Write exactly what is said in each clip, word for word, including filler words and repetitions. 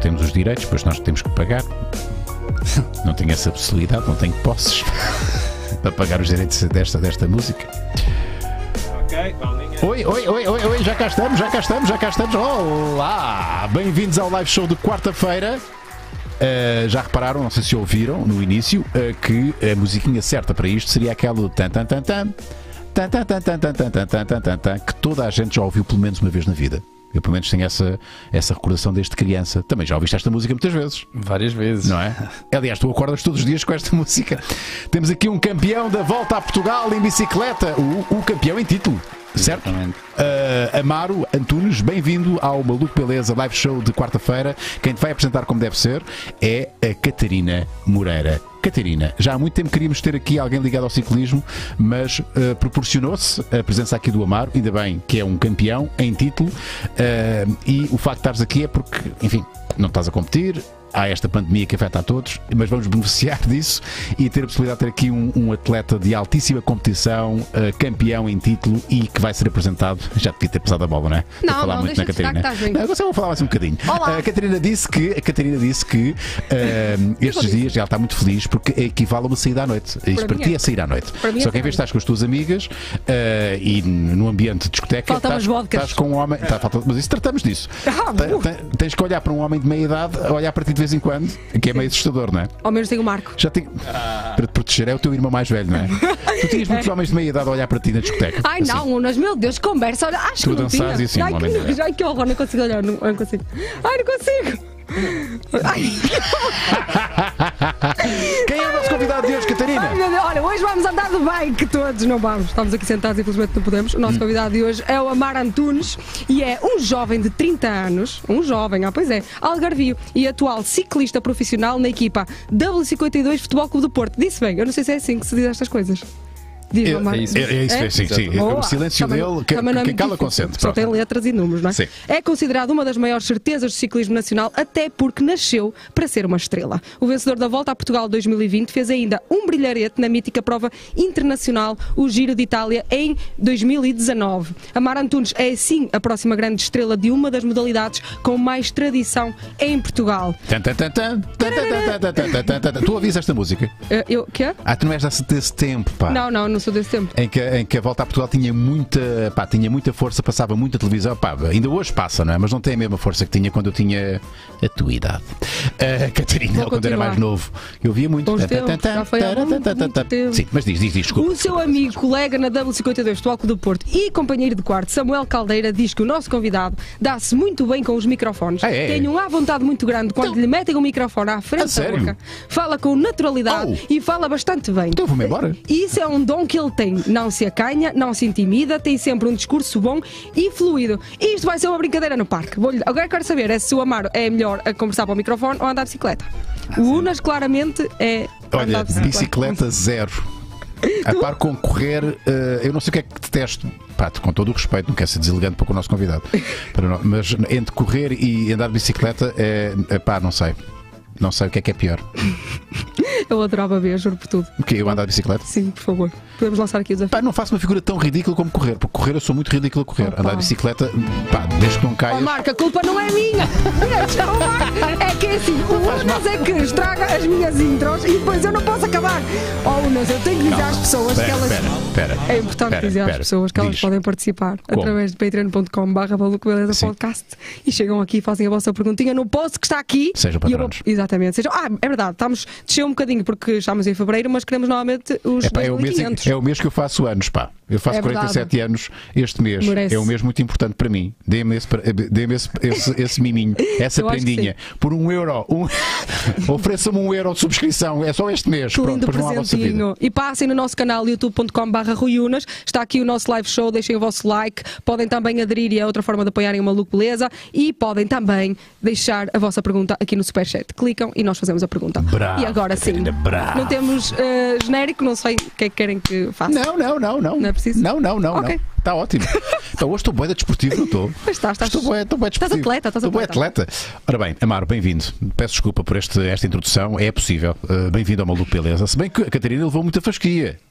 temos os direitos, depois nós temos que pagar. Não tenho essa possibilidade, não tenho posses para pagar os direitos desta, desta música. Ok, Paulinha. Oi, oi, oi, oi, oi, já cá estamos, já cá estamos, já cá estamos. Olá! Bem-vindos ao live show de quarta-feira. Uh, já repararam, não sei se ouviram no início, uh, que a musiquinha certa para isto seria aquela do tan tan tan tan tan tan tan tan tan tan tan tan tan tan, que toda a gente já ouviu pelo menos uma vez na vida. Eu pelo menos tenho essa, essa recordação desde criança. Também já ouviste esta música muitas vezes. Várias vezes. Não é? Aliás, tu acordas todos os dias com esta música. Temos aqui um campeão da Volta a Portugal em bicicleta. O, o campeão em título. Certo? Uh, Amaro Antunes, bem-vindo ao Maluco Beleza Live Show de quarta-feira. Quem te vai apresentar como deve ser é a Catarina Moreira. Catarina, já há muito tempo queríamos ter aqui alguém ligado ao ciclismo, mas uh, proporcionou-se a presença aqui do Amaro, ainda bem que é um campeão em título, uh, e o facto de estares aqui é porque, enfim, não estás a competir. Há esta pandemia que afeta a todos, mas vamos beneficiar disso e ter a possibilidade de ter aqui um, um atleta de altíssima competição, uh, campeão em título e que vai ser apresentado. Já devia ter pesado a bola, não é? Não, falar não, muito deixa na de Catarina. estar que estás bem. Agora só vou falar mais um bocadinho. Olá. A Catarina disse que, a Catarina disse que uh, estes dias ela está muito feliz porque equivale a uma saída à noite. Isso para, para ti é sair à noite. Para mim é Só que em vez de estás com as tuas amigas uh, e no ambiente de discoteca, falta estás, umas vodkas. estás com um homem. Tá, falta, mas isso tratamos disso. Ah, Tem- tem- Tens que olhar para um homem de meia idade, olhar para ti de vez em quando, que é meio assustador, não é? Ao menos tem o Marco. Já tem... Para te proteger, é o teu irmão mais velho, não é? Tu tinhas muitos homens de meia idade a olhar para ti na discoteca. Ai assim. não, Unas, meu Deus, conversa. Olha, acho Tu que não dançares tinha. e assim, Ai, um homem que, de- ai, que horror, não consigo olhar, não, não consigo. Ai, não consigo. Ai, Quem é o nosso convidado de hoje, Catarina? ai, meu Deus, olha, hoje vamos andar de bike todos, não vamos. Estamos aqui sentados, infelizmente não podemos. O nosso convidado de hoje é o Amaro Antunes e é um jovem de trinta anos, um jovem, ah, pois é, algarvio e atual ciclista profissional na equipa W cinquenta e dois Futebol Clube do Porto. Disse bem, eu não sei se é assim que se diz estas coisas. Diz, É, Amaro. é isso, é, é isso, é, sim, sim. Boa. O silêncio Também- dele, que, também não é quem muito cala difícil. consente. Só tem Pronto. letras e números, não é? Sim. É considerado uma das maiores certezas do ciclismo nacional, até porque nasceu para ser uma estrela. O vencedor da Volta a Portugal dois mil e vinte fez ainda um brilharete na mítica prova internacional, o Giro de Itália, em dois mil e dezanove. Amaro Antunes é, assim, a próxima grande estrela de uma das modalidades com mais tradição em Portugal. Tan, tan, tan, tan, tan, tan, tan, tan, tan, tan, tan. Tu ouvis esta música? Eh, Eu, quê? Ah, tu não és desse, desse tempo, pá. Não, não, não sou desse tempo. Em que, em que a Volta a Portugal tinha muita, pá, tinha muita força, passava muita televisão, pá, ainda hoje passa, não é? Mas não tem a mesma força que tinha quando eu tinha a tua idade. A Catarina, Vou quando era continuar. mais novo, eu via muito. Bons Tan, tan, tempos, tan, já foi há tan, muito, tan, tan, muito tan. tempo. Sim, mas diz, diz, diz, desculpa. O seu amigo, colega na W cinquenta e dois Futebol Clube do Porto e companheiro de quarto, Samuel Caldeira, diz que o nosso convidado dá-se muito bem com os microfones. Ah, é? Tem um à vontade muito grande quando lhe metem um microfone à frente A da sério? boca. Fala com naturalidade Oh. e fala bastante bem. Então eu vou-me embora. E isso é um dom que ele tem. Não se acanha, não se intimida, tem sempre um discurso bom e fluido. E isto vai ser uma brincadeira no parque. Vou-lhe- Agora quero saber é se o Amaro é melhor a conversar para o microfone ou a andar de bicicleta. O Unas claramente é Olha, andar de bicicleta. bicicleta zero. A par com correr, eh, eu não sei o que é que detesto. Pá, com todo o respeito, não quero ser deselegante para com o nosso convidado. Para não- mas entre correr e andar de bicicleta, é, é pá, não sei. Não sei o que é que é pior. Eu adorava ver, juro por tudo. O quê? Eu andar de bicicleta? Sim, por favor. Podemos lançar aqui o desafio. Pá, não faço uma figura tão ridícula como correr, porque correr eu sou muito ridículo a correr. Opa. Andar de bicicleta, pá, desde que não Oh, caias. Marco, a culpa não é minha! Não, Marco, é que é assim, o Unas é que estraga as minhas intros e depois eu não posso acabar. Oh, Unas, eu tenho que dizer às pessoas que Espera, elas. espera, espera. É importante Espera, dizer às espera. pessoas que elas Diz. podem participar Como? através de patreon ponto com barra maluco beleza Sim. podcast e chegam aqui e fazem a vossa perguntinha no post que está aqui. Sejam E eu vou- patronos. Exatamente. Sejam, ah, é verdade, estamos desceu um bocadinho porque estamos em fevereiro, mas queremos novamente os É, pá, é, o mês, em- dois mil e quinhentos. é o mês que eu faço anos, pá. Eu faço É quarenta e sete anos este mês. Merece. É um mês muito importante para mim. Dê-me esse, dê esse, esse, esse miminho, essa Eu acho que prendinha. Por um euro. Um... Ofereça-me um euro de subscrição. É só este mês. Que Pronto, lindo depois vão à vossa vida. presentinho. E passem no nosso canal youtube ponto com barra Rui Unas. Está aqui o nosso live show. Deixem o vosso like. Podem também aderir e é outra forma de apoiarem o Maluco Beleza. E podem também deixar a vossa pergunta aqui no Superchat. Clicam e nós fazemos a pergunta. Bravo, e agora sim. Catarina, bravo. Não temos eh, genérico, não sei o que é que querem que faça. Não, não, não, não. Não é preciso? Não, não, não. Ok. não. Está ótimo. Então hoje estou bué de desportivo, não estou? Mas estás, estás- Estou bué, estou bué estás desportivo. atleta, estás Estou bué atleta. atleta. Ora bem, Amaro, bem-vindo. Peço desculpa por este, esta introdução. É possível. Uh, bem-vindo ao Maluco Beleza. Se bem que a Catarina levou muita fasquia.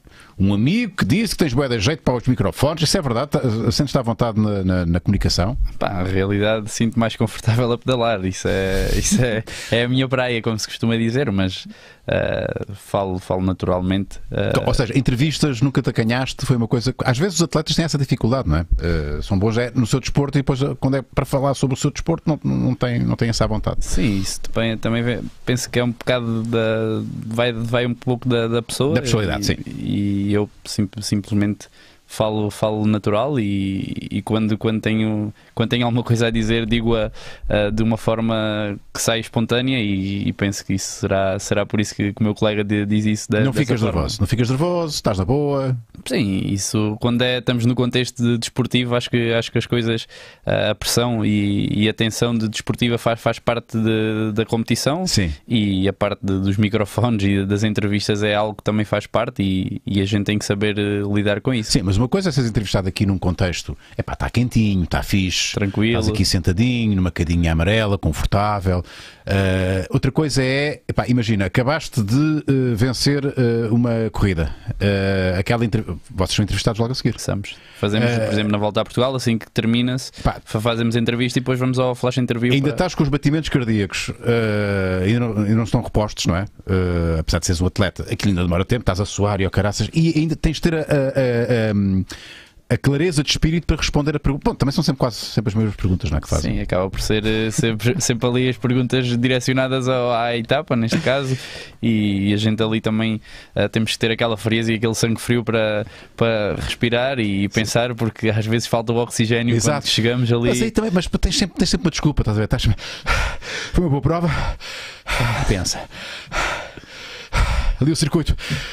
um amigo que disse que tens bué de jeito para os microfones. Isso é verdade? Sentes-te à vontade na, na, na comunicação? Pá, na realidade sinto mais confortável a pedalar. Isso é, isso é, é a minha praia, como se costuma dizer, mas uh, falo, falo naturalmente. Uh... Então, ou seja, entrevistas nunca te acanhaste, foi uma coisa... Às vezes os atletas têm essa dificuldade, não é? Uh, são bons é, no seu desporto e depois quando é para falar sobre o seu desporto não, não, tem, não tem essa vontade. Sim, isso também, também penso que é um bocado da... vai, vai um pouco da, da pessoa. Da personalidade, e, sim. E eu sim, simplesmente falo, falo natural e, e quando, quando, tenho, quando tenho alguma coisa a dizer digo-a uh, de uma forma que sai espontânea e, e penso que isso será, será por isso que o meu colega diz isso. Da, não ficas forma. nervoso, não ficas nervoso, estás na boa. Sim, isso quando é, estamos no contexto de desportivo, acho que, acho que as coisas, a pressão e, e a tensão de desportiva faz, faz parte de, da competição. Sim. E a parte de, dos microfones e das entrevistas é algo que também faz parte e, e a gente tem que saber uh, lidar com isso. Sim, mas uma coisa é seres entrevistado aqui num contexto, é pá, está quentinho, está fixe, tranquilo, estás aqui sentadinho, numa cadinha amarela, confortável. Uh, outra coisa é, epá, imagina, acabaste de uh, vencer uh, uma corrida, uh, aquela entre... vocês são entrevistados logo a seguir. Somos. Fazemos, Uh, por exemplo, na volta a Portugal, assim que termina-se, pá, fazemos a entrevista e depois vamos ao flash interview. ainda para... estás com os batimentos cardíacos, uh, ainda, não, ainda não estão repostos, não é? Uh, apesar de seres um atleta, aquilo ainda demora tempo, estás a suar e ao caraças, e ainda tens de ter a, a, a, a clareza de espírito para responder a pergunta. Bom, também são sempre quase sempre as mesmas perguntas, não é? Que fazem. Sim, acaba por ser sempre, sempre ali as perguntas direcionadas ao, à etapa, neste caso, e a gente ali também uh, temos que ter aquela frieza e aquele sangue frio para, para respirar e pensar, porque às vezes falta o oxigênio. Exato. Quando chegamos ali. Mas, aí também, mas tens, sempre, tens sempre uma desculpa, estás a ver? Estás... Foi uma boa prova. Pensa. Ali o circuito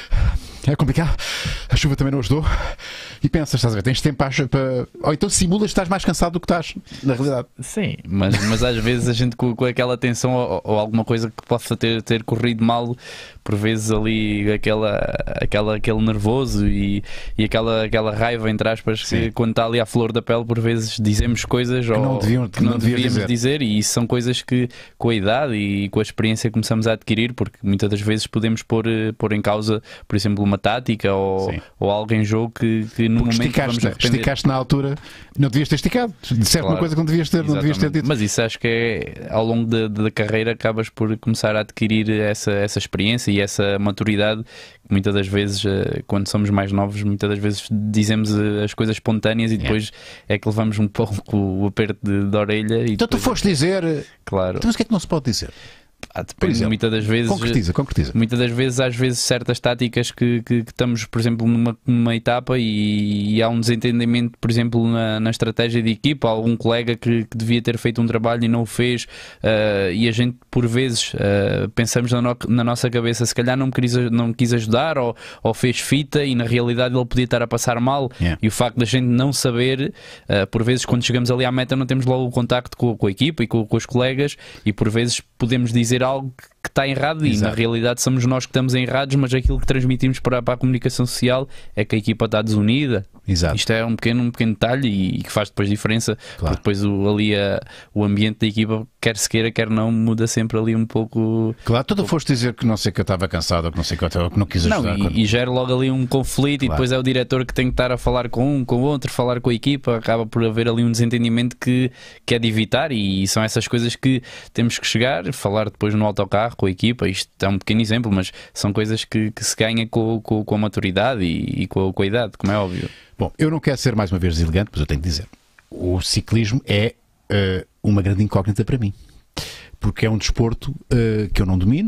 é complicado, a chuva também não ajudou. E pensas, estás a ver, tens tempo para, para... ou então simulas que estás mais cansado do que estás, na realidade. Sim, mas, mas às vezes a gente com, com aquela tensão ou, ou alguma coisa que possa ter, ter corrido mal, por vezes ali aquela, aquela, aquele nervoso e, e aquela, aquela raiva, entre aspas, que quando está ali à flor da pele, por vezes dizemos coisas que não, deviam, que não, não devíamos dizer. dizer, e isso são coisas que com a idade e com a experiência começamos a adquirir, porque muitas das vezes podemos pôr, pôr em causa, por exemplo, uma tática ou, ou algo em jogo que, que no porque momento esticaste, vamos arrepender. Esticaste na altura, não devias ter esticado, disseste Claro. Uma coisa que não devias ter, não devias ter dito. Mas isso acho que é, ao longo da, da carreira acabas por começar a adquirir essa, essa experiência e essa maturidade que muitas das vezes, quando somos mais novos, muitas das vezes dizemos as coisas espontâneas e depois yeah. é que levamos um pouco o aperto de, de orelha. E então tu foste dizer, claro. Então mas o que é que não se pode dizer? Ah, depende, muitas das vezes, concretiza, concretiza. Muitas das vezes, às vezes, certas táticas que, que, que estamos, por exemplo, numa, numa etapa e, e há um desentendimento, por exemplo, na, na estratégia de equipa, algum colega que, que devia ter feito um trabalho e não o fez, uh, e a gente, por vezes, uh, pensamos na, no, na nossa cabeça, se calhar não quis, não quis ajudar ou, ou fez fita e na realidade ele podia estar a passar mal. Yeah. E o facto da gente não saber, uh, por vezes, quando chegamos ali à meta, não temos logo o contacto com, com a equipa e com, com os colegas e por vezes podemos dizer algo que está errado. Exato. E na realidade somos nós que estamos errados, mas aquilo que transmitimos para, para a comunicação social é que a equipa está desunida. Exato. Isto é um pequeno, um pequeno detalhe e, e que faz depois diferença, claro. Porque depois o, ali a, o ambiente da equipa, quer se queira, quer não, muda sempre ali um pouco. Claro, tu um pouco... foste dizer que não sei que eu estava cansado ou que não sei que eu estava, que não quis ajudar. Não, e, quando... e gera logo ali um conflito, claro. E depois é o diretor que tem que estar a falar com um, com o outro, falar com a equipa, acaba por haver ali um desentendimento que, que é de evitar e são essas coisas que temos que chegar, falar depois no autocarro com a equipa. Isto é um pequeno exemplo, mas são coisas que, que se ganha com, com, com a maturidade e, e com, a, com a idade, como é óbvio. Bom, eu não quero ser mais uma vez deselegante, mas eu tenho que dizer, o ciclismo é uh, uma grande incógnita para mim, porque é um desporto uh, que eu não domino,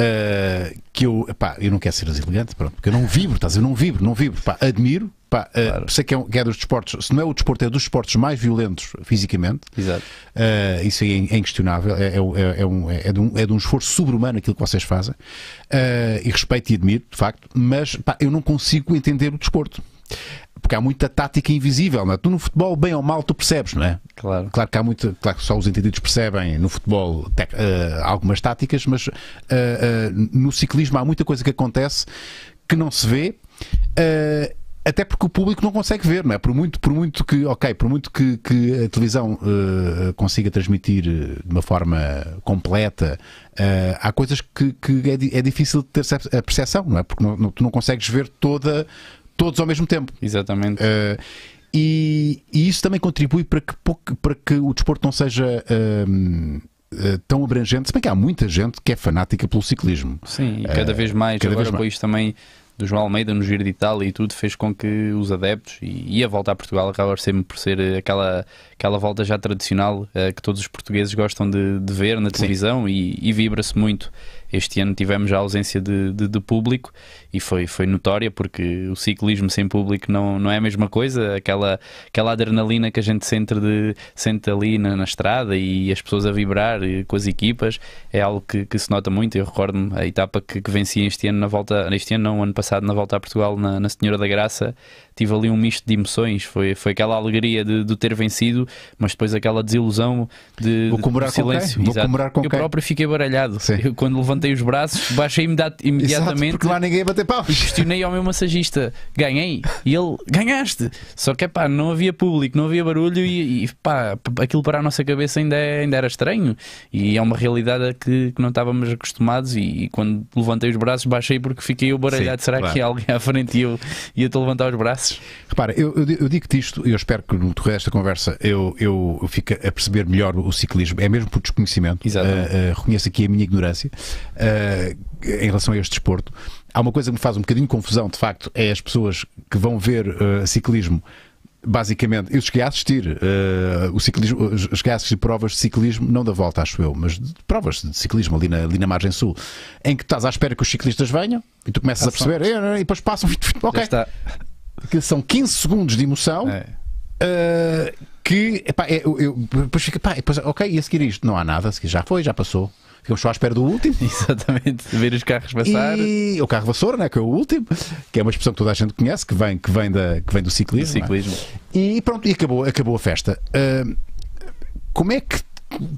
uh, que eu, pá, eu não quero ser deselegante, pronto, porque eu não vibro, estás a dizer, não vibro, não vibro, pá, admiro, pá, uh, claro. Sei que é, um, que é dos desportos, se não é o desporto, é dos desportos mais violentos fisicamente. Exato. Uh, isso aí é inquestionável, é, é, é, um, é, de um, é de um esforço sobre-humano aquilo que vocês fazem, uh, e respeito e admiro, de facto, mas pá, eu não consigo entender o desporto. Porque há muita tática invisível, não é? Tu no futebol, bem ou mal, tu percebes, não é? Claro. Claro que há muito, claro que só os entendidos percebem no futebol tec, uh, algumas táticas, mas uh, uh, no ciclismo há muita coisa que acontece que não se vê uh, Até porque o público não consegue ver, não é? Por muito, por muito que, ok, por muito que, que a televisão uh, consiga transmitir de uma forma completa, uh, há coisas que, que é, é difícil ter a percepção, não é? Porque não, não, tu não consegues ver toda, todos ao mesmo tempo. Exatamente. Uh, e, e isso também contribui para que, para que o desporto não seja uh, uh, tão abrangente, se bem que há muita gente que é fanática pelo ciclismo. Sim, e cada uh, vez mais. Cada Agora vez mais. Depois também do João Almeida no Giro de Itália e tudo fez com que os adeptos e, e a volta a Portugal acaba sempre por ser aquela, aquela volta já tradicional uh, que todos os portugueses gostam de, de ver na televisão e, e vibra-se muito. Este ano tivemos já a ausência de, de, de público e foi, foi notória, porque o ciclismo sem público não, não é a mesma coisa. Aquela, aquela adrenalina que a gente sente, de, sente ali na, na estrada e as pessoas a vibrar com as equipas é algo que, que se nota muito. Eu recordo-me a etapa que, que venci este ano na volta, este ano não, ano passado na volta a Portugal, na, na Senhora da Graça. Tive ali um misto de emoções. Foi, foi aquela alegria de, de ter vencido, mas depois aquela desilusão de, Vou comemorar de silêncio. Com quem? Vou comemorar com Eu quem? próprio fiquei baralhado. Eu, quando levantei os braços, baixei imediat, imediatamente. Exato, porque não há ninguém a bater palmas. Questionei ao meu massagista: ganhei? E ele: ganhaste. Só que pá, não havia público, não havia barulho e, e pá, aquilo para a nossa cabeça ainda, é, ainda era estranho. E é uma realidade que, que não estávamos acostumados. E, e quando levantei os braços, baixei porque fiquei eu baralhado. Sim, será claro. que há alguém à frente e eu ia-te levantar os braços? Repara, eu, eu, eu digo-te isto e eu espero que no decorrer desta conversa eu, eu, eu fique a perceber melhor o ciclismo. É mesmo por desconhecimento. Exato. Uh, uh, reconheço aqui a minha ignorância uh, em relação a este desporto. Há uma coisa que me faz um bocadinho de confusão, de facto, é as pessoas que vão ver uh, ciclismo. Basicamente, eu cheguei a assistir uh, o ciclismo, cheguei a assistir provas de ciclismo, não da volta, acho eu, mas de provas de ciclismo ali na, ali na margem sul, em que estás à espera que os ciclistas venham e tu começas Ação. a perceber, e depois passam, ok. Que são quinze segundos de emoção. É. Uh, que epá, eu, eu, depois fica, pá, depois, ok, e a seguir isto? Não há nada, a seguir já foi, já passou. Ficamos só à espera do último. Exatamente, ver os carros passar. E o carro vassoura, né, que é o último, que é uma expressão que toda a gente conhece, que vem, que vem, da, que vem do ciclismo. Do ciclismo. É? E pronto, e acabou, acabou a festa. Uh, como é que.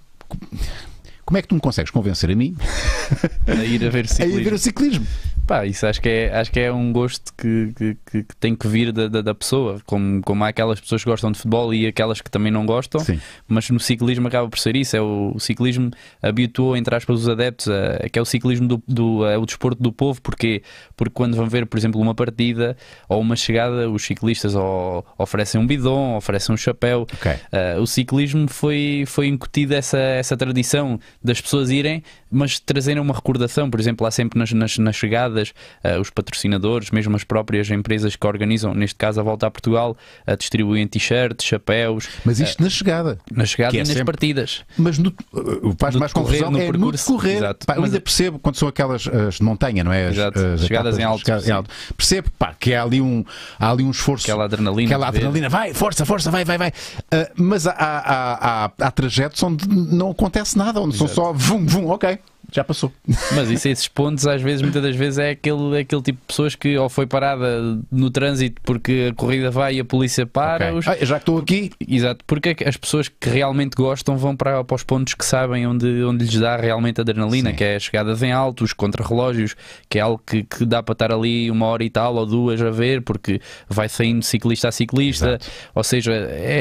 Como é que tu me consegues convencer a mim a ir a ver ciclismo? A ir ver o ciclismo. Pá, isso acho que é, acho que é um gosto que, que, que tem que vir da, da, da pessoa, como, como há aquelas pessoas que gostam de futebol e aquelas que também não gostam. Sim. Mas no ciclismo acaba por ser isso. É o, o ciclismo habituou, entre aspas, os adeptos a, a que é o ciclismo do, do é o desporto do povo. Porquê? Porque quando vão ver, por exemplo, uma partida ou uma chegada, os ciclistas ou, oferecem um bidon, oferecem um chapéu. Okay. Uh, o ciclismo foi, foi incutido essa, essa tradição das pessoas irem, mas trazerem uma recordação. Por exemplo, há sempre nas, nas, nas chegadas uh, os patrocinadores, mesmo as próprias empresas que organizam, neste caso a volta a Portugal, uh, distribuem t-shirts, chapéus. Mas isto uh, na chegada. Na chegada é e nas sempre... partidas. Mas no, uh, faz no mais correr, confusão no é percurso. No correr. Exato. Pá, eu mas ainda percebo quando são aquelas as de montanha, não é? As, as chegadas em alto, chegadas em alto. Percebo, pá, que há ali um, há ali um esforço. Aquela adrenalina. Aquela adrenalina. Vai, força, força, vai, vai, vai. Uh, mas há, há, há, há trajetos onde não acontece nada, onde Exato. são só vum, vum, ok. Já passou. Mas isso, esses pontos, às vezes, muitas das vezes, é aquele, aquele tipo de pessoas que ou foi parada no trânsito porque a corrida vai e a polícia para. Okay. Ah, já que estou aqui. Exato, porque as pessoas que realmente gostam vão para, para os pontos que sabem onde, onde lhes dá realmente adrenalina, Sim. que é as chegadas em alto, os contrarrelógios, que é algo que, que dá para estar ali uma hora e tal ou duas a ver, porque vai saindo ciclista a ciclista. Exato. Ou seja,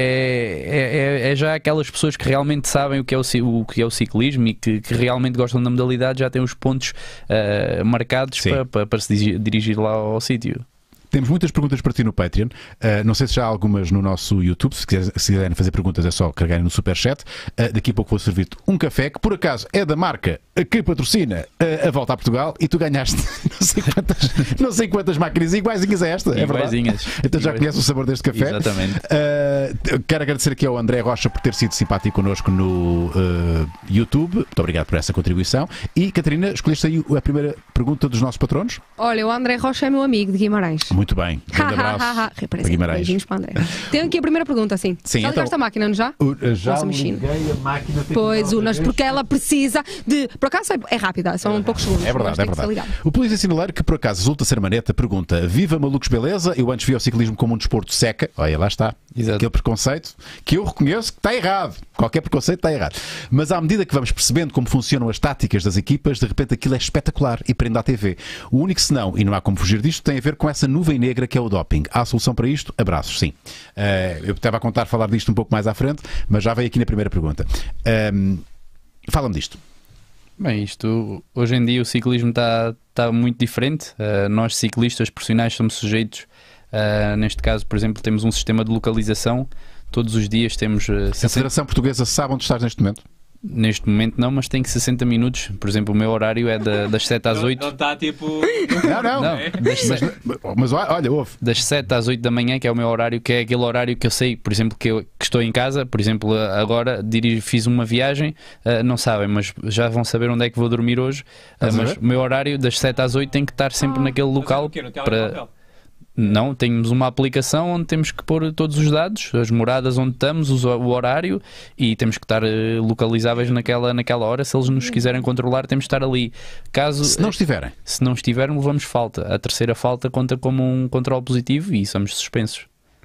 é, é, é já aquelas pessoas que realmente sabem o que é o, o, que é o ciclismo e que, que realmente gostam da modalidade, já tem os pontos uh, marcados para, para, para se dirigir lá ao sítio. Temos muitas perguntas para ti no Patreon. Uh, não sei se já há algumas no nosso YouTube. Se quiserem, se quiserem fazer perguntas é só carregarem no Superchat. Uh, daqui a pouco vou servir-te um café que por acaso é da marca que patrocina uh, a volta a Portugal e tu ganhaste não sei quantas, não sei quantas máquinas iguaizinhas a esta. É verdade? Então já conheces o sabor deste café. Exatamente. Uh, quero agradecer aqui ao André Rocha por ter sido simpático connosco no uh, YouTube. Muito obrigado por essa contribuição. E Catarina, escolheste aí a primeira pergunta dos nossos patronos? Olha, o André Rocha é meu amigo de Guimarães. Muito bem. Um grande abraço para Guimarães. Beijinhos para André. Tenho aqui a primeira pergunta, sim. sim já então, ligaste a máquina, não já? Uh, já liguei a máquina. Pois, Unas, porque ela precisa de... Por acaso é rápida, são um poucos segundos. É verdade, é verdade. O Polícia Sinaleiro, que por acaso resulta ser maneta, pergunta: viva malucos beleza? Eu antes vi o ciclismo como um desporto seca. Olha, lá está. Exato. Aquele preconceito que eu reconheço que está errado. Qualquer preconceito está errado. Mas à medida que vamos percebendo como funcionam as táticas das equipas, de repente aquilo é espetacular e prende à T V. O único senão, e não há como fugir disto, tem a ver com essa nuvem nuvem negra que é o doping. Há solução para isto? Abraços, sim. Uh, eu estava a contar falar disto um pouco mais à frente, mas já veio aqui na primeira pergunta. Um, Fala-me disto. Bem, isto, hoje em dia o ciclismo está tá muito diferente. Uh, nós ciclistas profissionais somos sujeitos, uh, neste caso, por exemplo, temos um sistema de localização. Todos os dias temos... Uh, a Federação Portuguesa sabe onde estás neste momento? Neste momento não, mas tem sessenta minutos. Por exemplo, o meu horário é da, das sete às oito. Não está tipo... Não, não. não. Das mas, mas olha, ouve. Das sete às oito da manhã, que é o meu horário, que é aquele horário que eu sei, por exemplo, que, eu, que estou em casa. Por exemplo, agora dirijo, fiz uma viagem, uh, não sabem, mas já vão saber onde é que vou dormir hoje. Uh, mas o meu horário das sete às oito tem que estar sempre ah. naquele local. Mas é no quê? No para... Não, temos uma aplicação onde temos que pôr todos os dados, as moradas onde estamos, o horário, e temos que estar localizáveis naquela, naquela hora. Se eles nos quiserem controlar, temos que estar ali. Caso, se não estiverem? Se não estiverem, levamos falta. A terceira falta conta como um controle positivo e somos suspensos.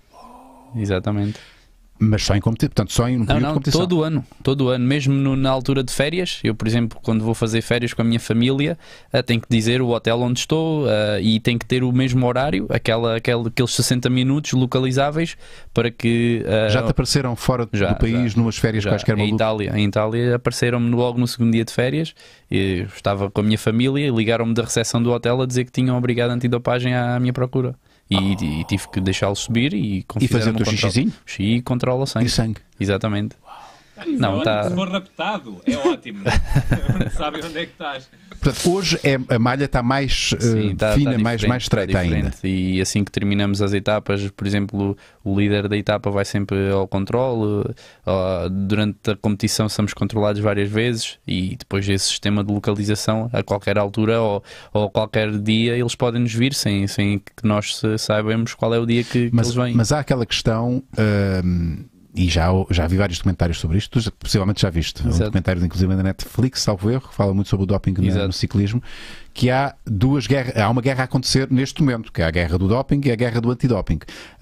Exatamente. Mas só em competição, portanto, só em um período não, não, de competição. todo ano, todo ano, mesmo no, na altura de férias. Eu, por exemplo, quando vou fazer férias com a minha família, uh, tenho que dizer o hotel onde estou uh, e tenho que ter o mesmo horário, aquela, aquela, aqueles sessenta minutos localizáveis para que... Uh, já te apareceram fora já, do país, já, numas férias já, quaisquer maluco? Em Itália, em Itália apareceram-me logo no segundo dia de férias. Eu estava com a minha família e ligaram-me da recepção do hotel a dizer que tinham obrigado a antidopagem à minha procura. E, oh. e tive que deixá-los subir e E fazer o teu xixizinho? E controla o sangue. E sangue. Exatamente. Não, tá... Se for raptado, é ótimo. Sabem onde é que estás. Portanto, hoje é, a malha está mais uh, Sim, tá, fina, tá mais, mais estreita ainda. E assim que terminamos as etapas, por exemplo, o líder da etapa vai sempre ao controle. Uh, durante a competição somos controlados várias vezes e depois esse sistema de localização, a qualquer altura ou, ou a qualquer dia, eles podem nos vir sem, sem que nós saibamos qual é o dia que, mas, que eles vêm. Mas há aquela questão... Uh, e já, já vi vários documentários sobre isto, tu possivelmente já viste. Exato. Um documentário, inclusive, na Netflix, salvo erro, que fala muito sobre o doping no, no ciclismo, que há duas guerras, há uma guerra a acontecer neste momento, que é a guerra do doping e a guerra do antidoping.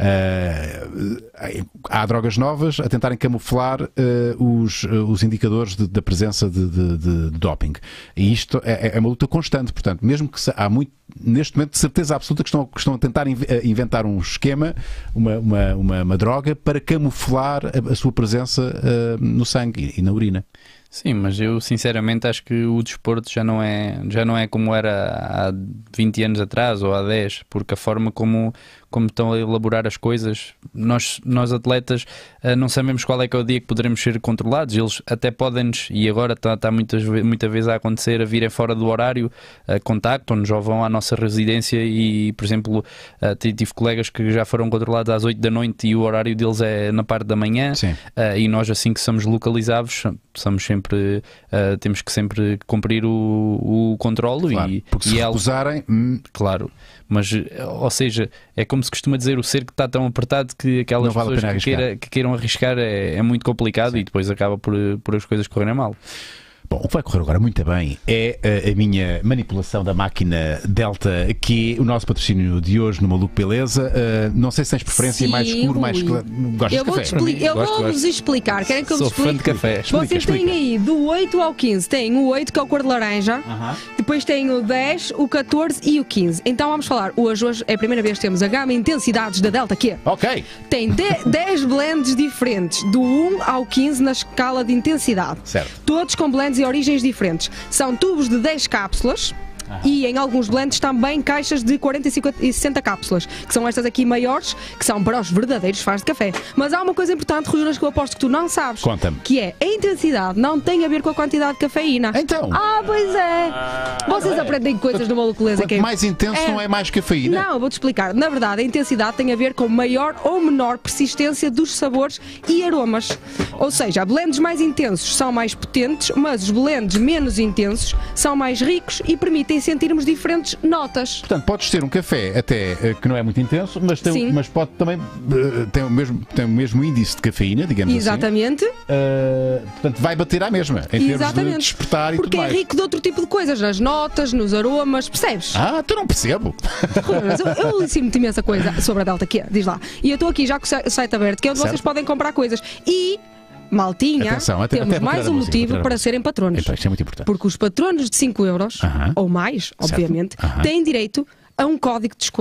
Uh, há drogas novas a tentarem camuflar uh, os, uh, os indicadores de, da presença de, de, de, de doping. E isto é, é uma luta constante, portanto, mesmo que se, há muito, neste momento, de certeza absoluta que estão, que estão a tentar inventar um esquema, uma, uma, uma, uma droga, para camuflar a, a sua presença uh, no sangue e, e na urina. Sim, mas eu sinceramente acho que o desporto já não é, já não é como era há vinte anos atrás ou há dez, porque a forma como, como estão a elaborar as coisas, nós, nós atletas não sabemos qual é que é o dia que poderemos ser controlados. Eles até podem-nos, e agora está, está muitas, muitas vezes a acontecer, a virem fora do horário, contactam-nos ou vão à nossa residência e, por exemplo, tive colegas que já foram controlados às oito da noite e o horário deles é na parte da manhã. Sim. E nós, assim que somos localizados, somos sempre Sempre, uh, temos que sempre cumprir o, o controlo. Claro, e, porque se e recusarem... É, claro, mas, ou seja, é como se costuma dizer, o cerco está tão apertado que aquelas vale pessoas que, queira, que queiram arriscar é, é muito complicado. Sim. E depois acaba por, por as coisas correrem mal. Bom, o que vai correr agora muito bem é a, a minha manipulação da máquina Delta, que é o nosso patrocínio de hoje no Maluco Beleza. Uh, não sei se tens preferência. Sim, mais escuro, mais claro. Gostas eu de café? Vou eu vou-vos explicar. Querem que eu vos explique? Sou fã de café. Explica, Vocês explica. têm aí do oito ao quinze. Tem o oito, que é o cor de laranja. Uh-huh. Depois tem o dez, o catorze e o quinze. Então vamos falar. Hoje, hoje é a primeira vez que temos a gama intensidades da Delta Q. Ok. Tem dez blends diferentes, do um ao quinze na escala de intensidade. Certo. Todos com blends e origens diferentes. São tubos de dez cápsulas. Ah. E em alguns blends também caixas de quarenta, cinquenta e sessenta cápsulas, que são estas aqui maiores, que são para os verdadeiros fãs de café. Mas há uma coisa importante, Rui Unas, que eu aposto que tu não sabes. Conta-me. Que é, a intensidade não tem a ver com a quantidade de cafeína. Então? Ah, pois é. Ah, Vocês é. aprendem coisas do Maluco Beleza. Quanto mais intenso é... não é mais cafeína? Não, vou-te explicar. Na verdade, a intensidade tem a ver com maior ou menor persistência dos sabores e aromas. Ou seja, blends mais intensos são mais potentes, mas os blends menos intensos são mais ricos e permitem sentirmos diferentes notas. Portanto, podes ter um café até que não é muito intenso, mas, tem, mas pode também uh, tem, o mesmo, tem o mesmo índice de cafeína, digamos Exatamente. assim. Exatamente. Uh, portanto, vai bater à mesma, em Exatamente. termos de despertar e Porque tudo mais. Porque é rico de outro tipo de coisas, nas notas, nos aromas, percebes? Ah, tu não percebo. Mas eu, eu ensino-te imensa coisa sobre a Delta Q, diz lá. E eu estou aqui já com o site aberto, que é onde certo. Vocês podem comprar coisas. E... Maltinha, atenção, até, temos até mais um motivo para serem patronos. Então, isto é muito importante. Porque os patronos de cinco euros, uh-huh. ou mais, obviamente, uh-huh. têm direito a um código de desconto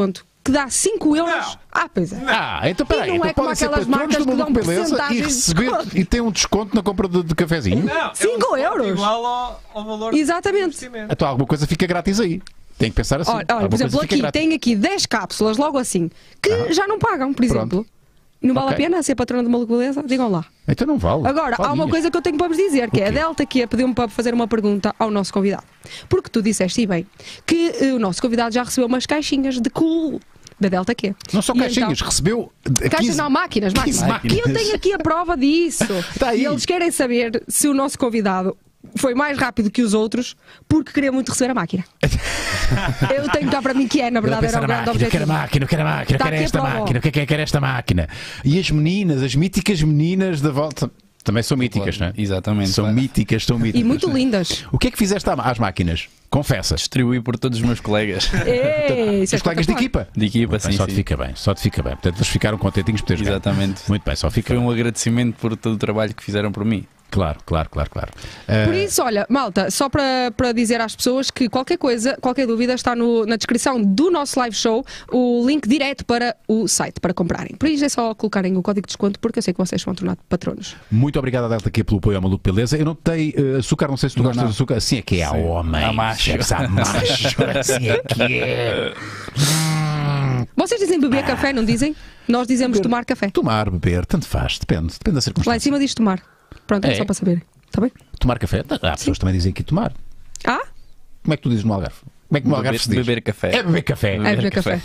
que dá cinco euros. Não. Ah, pois é. Ah, então peraí, E não então é como podem ser aquelas patronos marcas do que dão Maluco Beleza e, porcentagens de receber, desconto. e tem um desconto na compra de, de cafezinho. Não, Cinco é um euros. igual ao, ao valor Exatamente. do investimento. Então alguma coisa fica grátis aí. Tem que pensar assim. Olha, olha, Alguma por exemplo, coisa fica aqui grátis. tem aqui dez cápsulas, logo assim, que Ah. já não pagam, por exemplo. Pronto. Não vale Ok. a pena ser patrona de Maluco Beleza? Digam lá. Então não vale. Agora, há uma Valinhas. coisa que eu tenho para vos dizer, que O é a quê? Delta que pediu-me para fazer uma pergunta ao nosso convidado. Porque tu disseste, e bem, que eh, o nosso convidado já recebeu umas caixinhas de cool da Delta Q. Não são E caixinhas, então- recebeu. Caixas quinze não, máquinas, máquinas. máquinas. E eu tenho aqui a prova disso. Tá aí. E eles querem saber se o nosso convidado foi mais rápido que os outros porque queria muito receber a máquina. Eu tenho cá para mim que é, na verdade, era um grande Eu quero a objetivo. máquina, eu quero a máquina, eu Tá quero aqui a esta prova. máquina, o que é que é que era esta máquina? E as meninas, as míticas meninas da volta, também são míticas, não é? Exatamente. São Claro. míticas, são míticas. E muito lindas. O que é que fizeste à- às máquinas? Confessa. Distribuí por todos os meus colegas Ei, isso é Os colegas de espetacular. equipa? de equipa, Muito bem, sim, só te sim. fica bem, só te fica bem. Portanto, eles ficaram contentinhos por teres ganho. Exatamente. Muito bem, só fica Foi bem. um agradecimento por todo o trabalho que fizeram por mim. Claro, claro, claro, claro. Ah, Por isso, olha, malta, só para, para dizer às pessoas que qualquer coisa, qualquer dúvida está no- na descrição do nosso live show o link direto para o site para comprarem. Por isso é só colocarem o código de desconto porque eu sei que vocês vão tornar patronos. Muito obrigado a Delta aqui pelo apoio ao Maluco Beleza. Eu não te dei eh, açúcar, não sei se tu Não, gostas não. de açúcar. Assim é que é, a Sim. homem. A macho. Deve ser a macho. Assim é que é. Hum, Vocês dizem beber café, não dizem? Nós dizemos tomar café. tomar, beber, tanto faz, depende, depende da Lá em circunstância. cima diz tomar. Pronto, é, É. só para saberem. Está bem? Tomar café? Há pessoas que também dizem aqui tomar. Ah? Como é que tu dizes no Algarve? Como é que no Algarve se Beber, diz? beber café. É beber café. É beber café.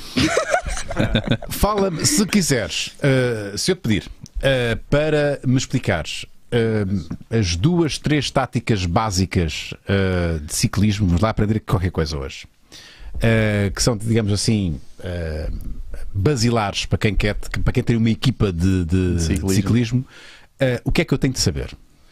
Fala-me, se quiseres, eh, se eu te pedir, eh, para me explicares eh, as duas, três táticas básicas eh, de ciclismo, vamos lá aprender qualquer coisa hoje, eh, que são, digamos assim, eh, basilares para quem quer, para quem tem uma equipa de, de- de ciclismo, Ciclismo. eh, o que é que eu tenho de saber?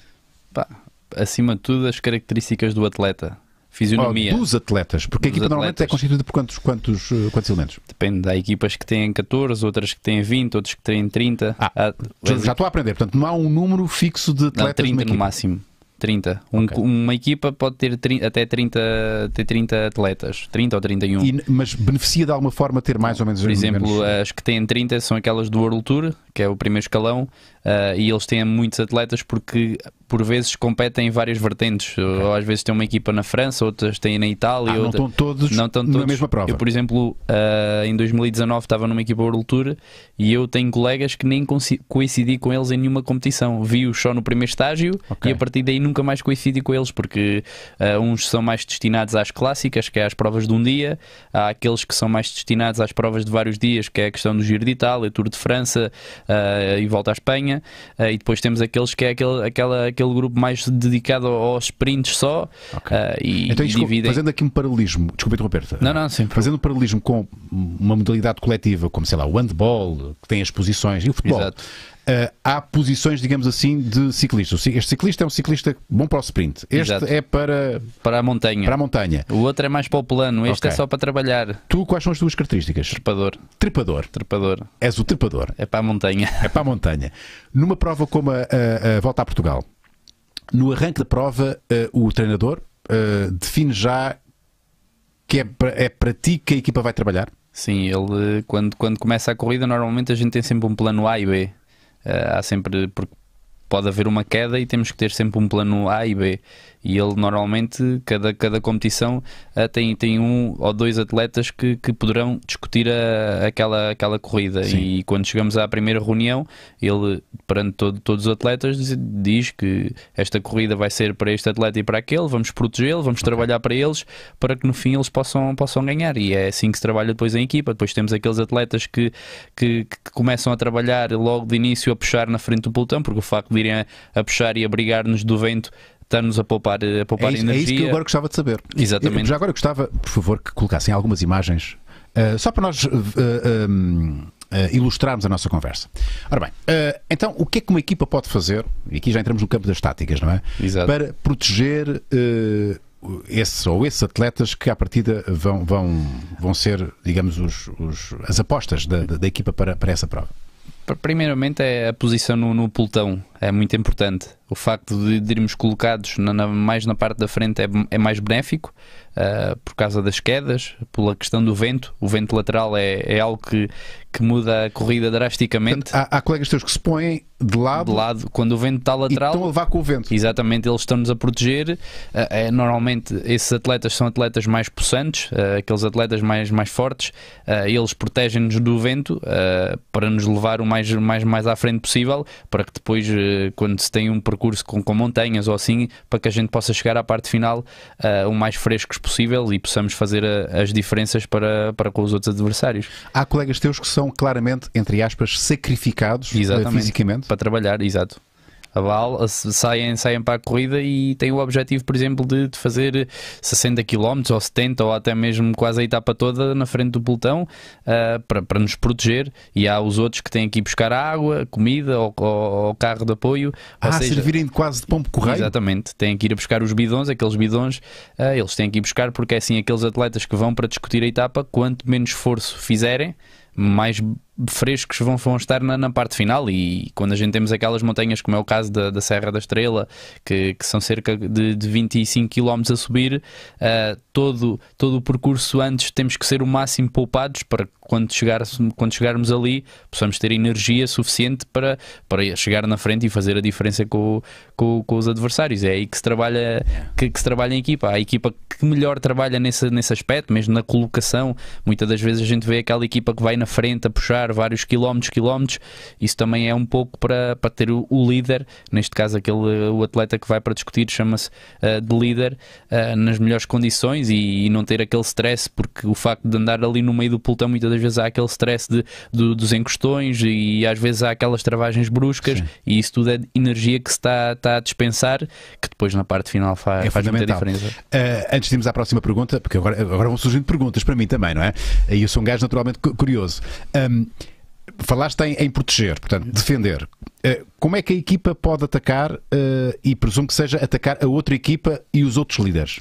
Pá, acima de tudo, as características do atleta. Fisionomia. Oh, dos atletas, porque a Dos equipa normalmente é atletas. constituída por quantos, quantos, eh, quantos elementos? Depende. Há equipas que têm catorze, outras que têm vinte, outras que têm trinta. Ah, Há- Já, já estou a aprender, portanto não há um número fixo de Não, atletas numa trinta no equipa. máximo. trinta. Um- Ok. Uma equipa pode ter trinta, até trinta, ter trinta atletas. trinta ou trinta e um. E, mas beneficia de alguma forma ter mais ou menos... Por exemplo, menos... as que têm trinta são aquelas do World Tour, que é o primeiro escalão, ah, e eles têm muitos atletas porque por vezes competem em várias vertentes. Ou às vezes tem uma equipa na França, outras têm na Itália. Ah, não outra... estão todos não estão na todos. mesma prova. Eu, por exemplo, ah, em dois mil e dezanove estava numa equipa World Tour e eu tenho colegas que nem consi- coincidi com eles em nenhuma competição. Vi-os só no primeiro estágio Ok. e a partir daí nunca mais coincidi com eles porque ah, uns são mais destinados às clássicas, que é às provas de um dia, há aqueles que são mais destinados às provas de vários dias, que é a questão do Giro de Itália, Tour de França ah, e volta à Espanha, ah, e depois temos aqueles que é aquele, aquela, aquele grupo mais dedicado aos sprints só. Ok. ah, e, Então, e isto, dividem. fazendo aqui um paralelismo, desculpa interromper-te. Não, não, sempre. Fazendo um paralelismo com uma modalidade coletiva, como sei lá, o handball, que tem as posições, e o futebol. Exato. ah, há posições, digamos assim, de ciclista. O ci- Este ciclista é um ciclista bom para o sprint. Este Exato. é para, Para a montanha. para a montanha. O outro é mais para o plano, este Ok. é só para trabalhar. Tu, quais são as tuas características? Trepador, Trepador. trepador. És o trepador. É para a montanha. É para a montanha. Numa prova como a, a- a Volta a Portugal, no arranque da prova, eh, o treinador eh, define já que é para, é para ti que a equipa vai trabalhar? Sim, ele quando, quando começa a corrida, normalmente a gente tem sempre um plano A e B. Eh, há sempre, porque pode haver uma queda e temos que ter sempre um plano A e B. E ele normalmente, cada, cada competição, eh, tem, tem um ou dois atletas que, que poderão discutir a, aquela, aquela corrida. Sim. E quando chegamos à primeira reunião, ele, perante todo, todos os atletas, diz, diz que esta corrida vai ser para este atleta e para aquele, vamos protegê-lo, vamos trabalhar para eles, para que no fim eles possam, possam ganhar. E é assim que se trabalha depois em equipa. Depois temos aqueles atletas que, que, que começam a trabalhar logo de início a puxar na frente do pelotão, porque o facto de irem a, a puxar e a brigar-nos do vento está-nos a poupar, a poupar É isso, é energia. isso que eu agora gostava de saber. Exatamente. Eu, já agora gostava, por favor, que colocassem algumas imagens, uh, só para nós uh, uh, um, uh, ilustrarmos a nossa conversa. Ora bem, uh, então o que é que uma equipa pode fazer, e aqui já entramos no campo das táticas, não é? Exato. Para proteger uh, esse, ou esses atletas que à partida vão, vão, vão ser, digamos, os, os, as apostas da, da, da equipa para, para essa prova. Primeiramente é a posição no, no pelotão. é muito importante. O facto de, de irmos colocados na, na, mais na parte da frente é, é mais benéfico, uh, por causa das quedas, pela questão do vento. O vento lateral é, é algo que, que muda a corrida drasticamente. Há, há colegas teus que se põem de lado, de lado quando o vento está lateral, e estão a levar com o vento. Exatamente, eles estão-nos a proteger. Uh, é, normalmente esses atletas são atletas mais possantes, uh, aqueles atletas mais, mais fortes, uh, eles protegem-nos do vento uh, para nos levar o mais, mais, mais à frente possível, para que depois, uh, quando se tem um percurso com, com montanhas ou assim, para que a gente possa chegar à parte final uh, o mais frescos possível e possamos fazer a, as diferenças para, para com os outros adversários. Há colegas teus que são claramente, entre aspas, sacrificados uh, fisicamente? Para trabalhar, exato. A bala, saem, saem para a corrida e têm o objetivo, por exemplo, de, de fazer sessenta quilómetros ou setenta ou até mesmo quase a etapa toda na frente do pelotão, uh, para, para nos proteger. E há os outros que têm que ir buscar água, comida ou, ou, ou carro de apoio. Ah, ou seja, servirem quase de pombo correio? Exatamente, têm que ir a buscar os bidões, aqueles bidões, uh, eles têm que ir buscar, porque é assim, aqueles atletas que vão para discutir a etapa, quanto menos esforço fizerem, mais frescos vão, vão estar na, na parte final. E quando a gente temos aquelas montanhas, como é o caso da, da Serra da Estrela, que, que são cerca de, de vinte e cinco quilómetros a subir, uh, todo, todo o percurso antes temos que ser o máximo poupados para quando, chegar, quando chegarmos ali possamos ter energia suficiente para, para chegar na frente e fazer a diferença com, com, com os adversários. É aí que se trabalha, que, que se trabalha em equipa. A equipa que melhor trabalha nesse, nesse aspecto, mesmo na colocação. Muitas das vezes a gente vê aquela equipa que vai na frente a puxar vários quilómetros, quilómetros. Isso também é um pouco para, para ter o, o líder, neste caso aquele, o atleta que vai para discutir chama-se uh, de líder, uh, nas melhores condições e, e não ter aquele stress, porque o facto de andar ali no meio do pelotão, muitas das vezes há aquele stress de, de, dos encostões e às vezes há aquelas travagens bruscas. Sim. E isso tudo é energia que se está, está a dispensar, que depois na parte final faz, é faz muita diferença. Uh, antes de irmos à próxima pergunta, porque agora, agora vão surgindo perguntas para mim também, não é? E eu sou um gajo naturalmente curioso. Um, falaste em, em proteger, portanto, defender. Uh, como é que a equipa pode atacar, uh, e presumo que seja atacar a outra equipa e os outros líderes?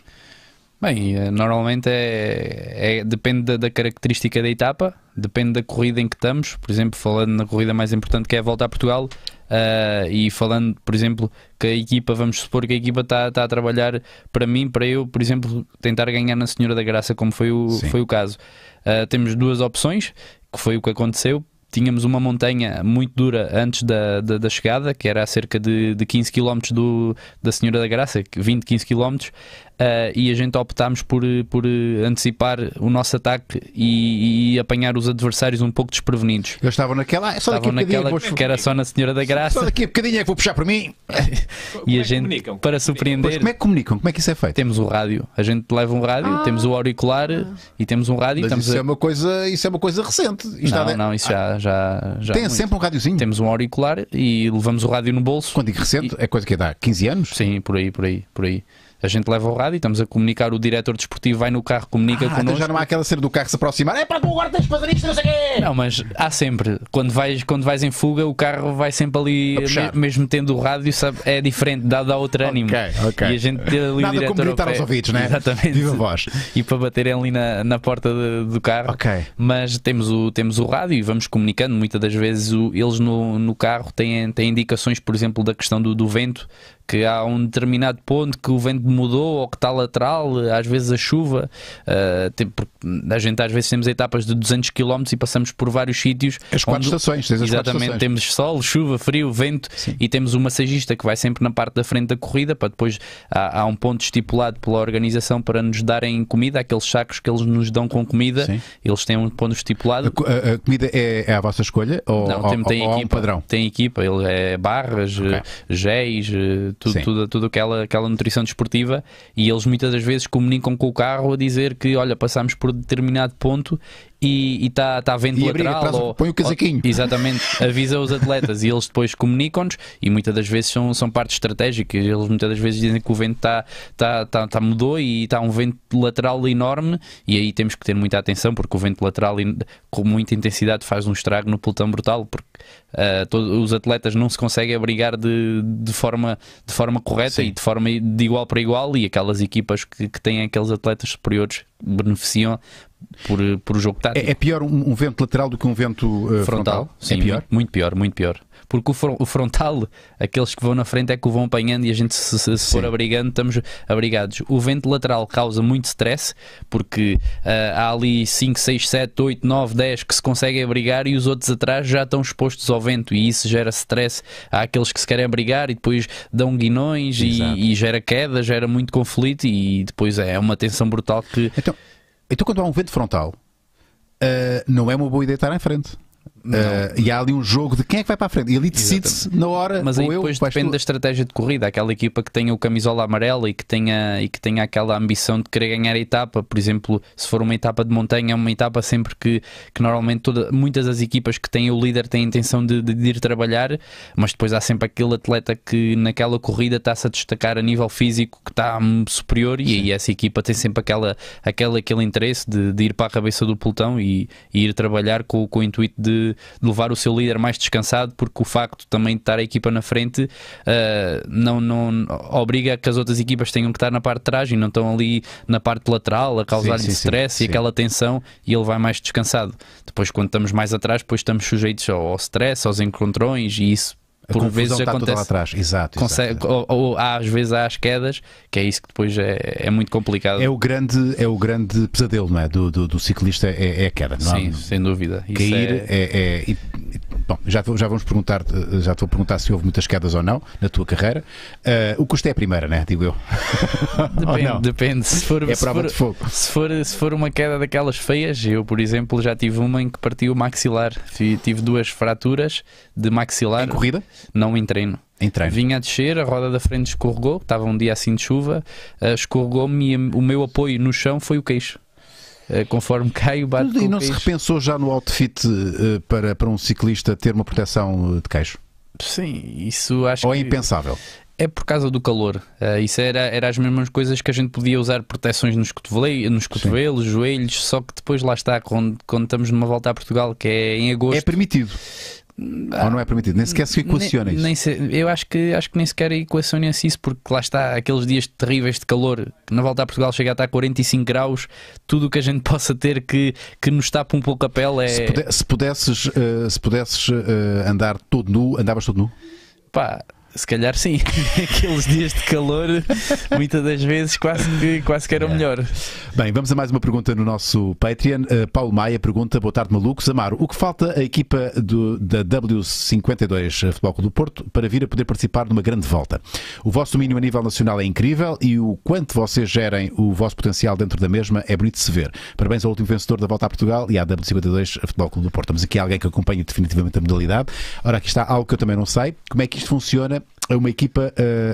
Bem, normalmente é, é, depende da, da característica da etapa, depende da corrida em que estamos. Por exemplo, falando na corrida mais importante, que é a Volta a Portugal, uh, e falando, por exemplo, que a equipa, vamos supor que a equipa está, está a trabalhar para mim, para eu, por exemplo, tentar ganhar na Senhora da Graça, como foi o, foi o caso. Uh, temos duas opções, que foi o que aconteceu. Tínhamos uma montanha muito dura antes da, da, da chegada, que era a cerca de, de quinze quilómetros do, da Senhora da Graça, vinte, quinze quilómetros, uh, e a gente optámos por, por antecipar o nosso ataque e, e apanhar os adversários um pouco desprevenidos. Eles estavam naquela, ah, só daqui estavam a bocadinho naquela é que, vou... que era só na Senhora da Graça. Só daqui a bocadinho é que vou puxar para mim. E a gente, para surpreender... Pois como é que comunicam? Como é que isso é feito? Temos o rádio, a gente leva um rádio, ah. temos o auricular ah. e temos um rádio. Mas isso, a... é uma coisa, isso é uma coisa recente. Isto não, de... não, isso já... já, já Tem sempre um rádiozinho? Temos um auricular e levamos o rádio no bolso. Quando digo recente, e... é coisa que dá quinze anos? Sim, por aí, por aí, por aí. A gente leva o rádio e estamos a comunicar, o diretor desportivo vai no carro, comunica ah, connosco. Então já não há aquela cena do carro se aproximar. É para tu agora tens de fazer isto, não sei o quê. Não, mas há sempre. Quando vais, quando vais em fuga, o carro vai sempre ali, mesmo tendo o rádio, sabe, é diferente, dá, dá outro ânimo. Okay, okay. E a gente tem ali nada o diretor como gritar ao pé. Aos ouvidos, não é? Exatamente. Viva voz. E para baterem ali na, na porta de, do carro. Okay. Mas temos o, temos o rádio e vamos comunicando. Muitas das vezes o, eles no, no carro têm, têm indicações, por exemplo, da questão do, do vento, que há um determinado ponto que o vento mudou ou que está lateral, às vezes a chuva, uh, tem, a gente às vezes temos etapas de duzentos quilómetros e passamos por vários sítios. As quatro onde, estações, tens as exatamente, quatro estações. Temos sol, chuva, frio, vento. Sim. E temos um massagista que vai sempre na parte da frente da corrida, para depois há, há um ponto estipulado pela organização para nos darem comida, aqueles sacos que eles nos dão com comida. Sim. Eles têm um ponto estipulado. A, a, a comida é, é a vossa escolha? Ou, não, tem, ou, tem ou equipa, há um padrão? Tem equipa, ele é barras, okay. géis, tudo, tudo, tudo aquela, aquela nutrição desportiva, e eles muitas das vezes comunicam com o carro a dizer que, olha, passamos por determinado ponto e está tá vento e lateral. Atrás, ou, põe o casaquinho. Ou, exatamente, avisa os atletas e eles depois comunicam-nos, e muitas das vezes são, são partes estratégicas. Eles muitas das vezes dizem que o vento tá, tá, tá, tá mudou e está um vento lateral enorme, e aí temos que ter muita atenção, porque o vento lateral com muita intensidade faz um estrago no pelotão brutal, porque uh, todos, os atletas não se conseguem abrigar de, de, forma, de forma correta. Sim. E de forma de igual para igual, e aquelas equipas que, que têm aqueles atletas superiores beneficiam por, por o jogo tático. É, é pior um, um vento lateral do que um vento uh, frontal? frontal? Sim, é pior? Muito pior, muito pior. porque o, fron o frontal, aqueles que vão na frente é que o vão apanhando e a gente se, se, se for abrigando, estamos abrigados. O vento lateral causa muito stress, porque uh, há ali cinco, seis, sete, oito, nove, dez que se conseguem abrigar e os outros atrás já estão expostos ao vento e isso gera stress. Há aqueles que se querem abrigar e depois dão guinões e, e gera queda, gera muito conflito e depois é uma tensão brutal que... Então, então quando há um vento frontal, uh, não é uma boa ideia estar em frente. Uh, e há ali um jogo de quem é que vai para a frente e ali decide-se na hora. Mas aí ou depois eu, depende tu... da estratégia de corrida. Aquela equipa que tenha o camisola amarela e que tenha, e que tenha aquela ambição de querer ganhar a etapa, por exemplo, se for uma etapa de montanha, é uma etapa sempre que, que normalmente toda, muitas das equipas que têm o líder têm a intenção de, de, de ir trabalhar, mas depois há sempre aquele atleta que naquela corrida está-se a destacar a nível físico que está superior e aí essa equipa tem sempre aquela, aquela, aquele interesse de, de ir para a cabeça do pelotão e, e ir trabalhar com, com o intuito de de levar o seu líder mais descansado, porque o facto também de estar a equipa na frente uh, não, não obriga a que as outras equipas tenham que estar na parte de trás e não estão ali na parte lateral a causar-lhe stress sim, e sim. aquela tensão e ele vai mais descansado. Depois quando estamos mais atrás, depois estamos sujeitos ao, ao stress, aos encontrões e isso a por vezes está acontece lá atrás. Exato, consegue, exato. Ou, ou às vezes há as quedas, que é isso que depois é, é muito complicado. É o grande, é o grande pesadelo, não é? do, do, do ciclista, é, é a queda, não sim, é? sem dúvida. Cair isso é, é, é, bom, já, já vamos perguntar, já estou a perguntar se houve muitas quedas ou não na tua carreira. Uh, o custo é a primeira, né? Digo eu. Depende, depende. Se for, é se prova for, de fogo. Se for, se for uma queda daquelas feias, eu, por exemplo, já tive uma em que partiu o maxilar. Tive duas fraturas de maxilar. Em corrida? Não em treino. Em treino. Vinha a descer, a roda da frente escorregou, estava um dia assim de chuva, uh, escorregou-me e o meu apoio no chão foi o queixo. Uh, conforme caio, bate com o E não queixo. se repensou já no outfit uh, para, para um ciclista ter uma proteção de queixo? Sim, isso acho Ou é que... impensável? É por causa do calor. Uh, isso era, era as mesmas coisas que a gente podia usar proteções nos, cotovele, nos cotovelos, joelhos, só que depois lá está, quando, quando estamos numa volta a Portugal, que é em agosto... É permitido. Ah, ou não é permitido? Nem sequer se equaciona nem, isso? Nem se, eu acho que, acho que nem sequer equaciona-se isso, porque lá está, aqueles dias terríveis de calor, que na volta a Portugal chega a estar a quarenta e cinco graus, tudo o que a gente possa ter que, que nos tapa um pouco a pele é... Se, puder, se pudesses, uh, se pudesses uh, andar todo nu, andavas todo nu? Pá... Se calhar sim, aqueles dias de calor, muitas das vezes quase que, quase que era o melhor. Bem, vamos a mais uma pergunta no nosso Patreon. Uh, Paulo Maia pergunta: boa tarde, malucos. Amaro, o que falta a equipa do, da W cinquenta e dois Futebol Clube do Porto para vir a poder participar numa grande volta? O vosso domínio a nível nacional é incrível e o quanto vocês gerem o vosso potencial dentro da mesma é bonito de se ver. Parabéns ao último vencedor da Volta a Portugal e à W cinquenta e dois Futebol Clube do Porto. Temos aqui alguém que acompanha definitivamente a modalidade. Ora, aqui está algo que eu também não sei. Como é que isto funciona? Uma equipa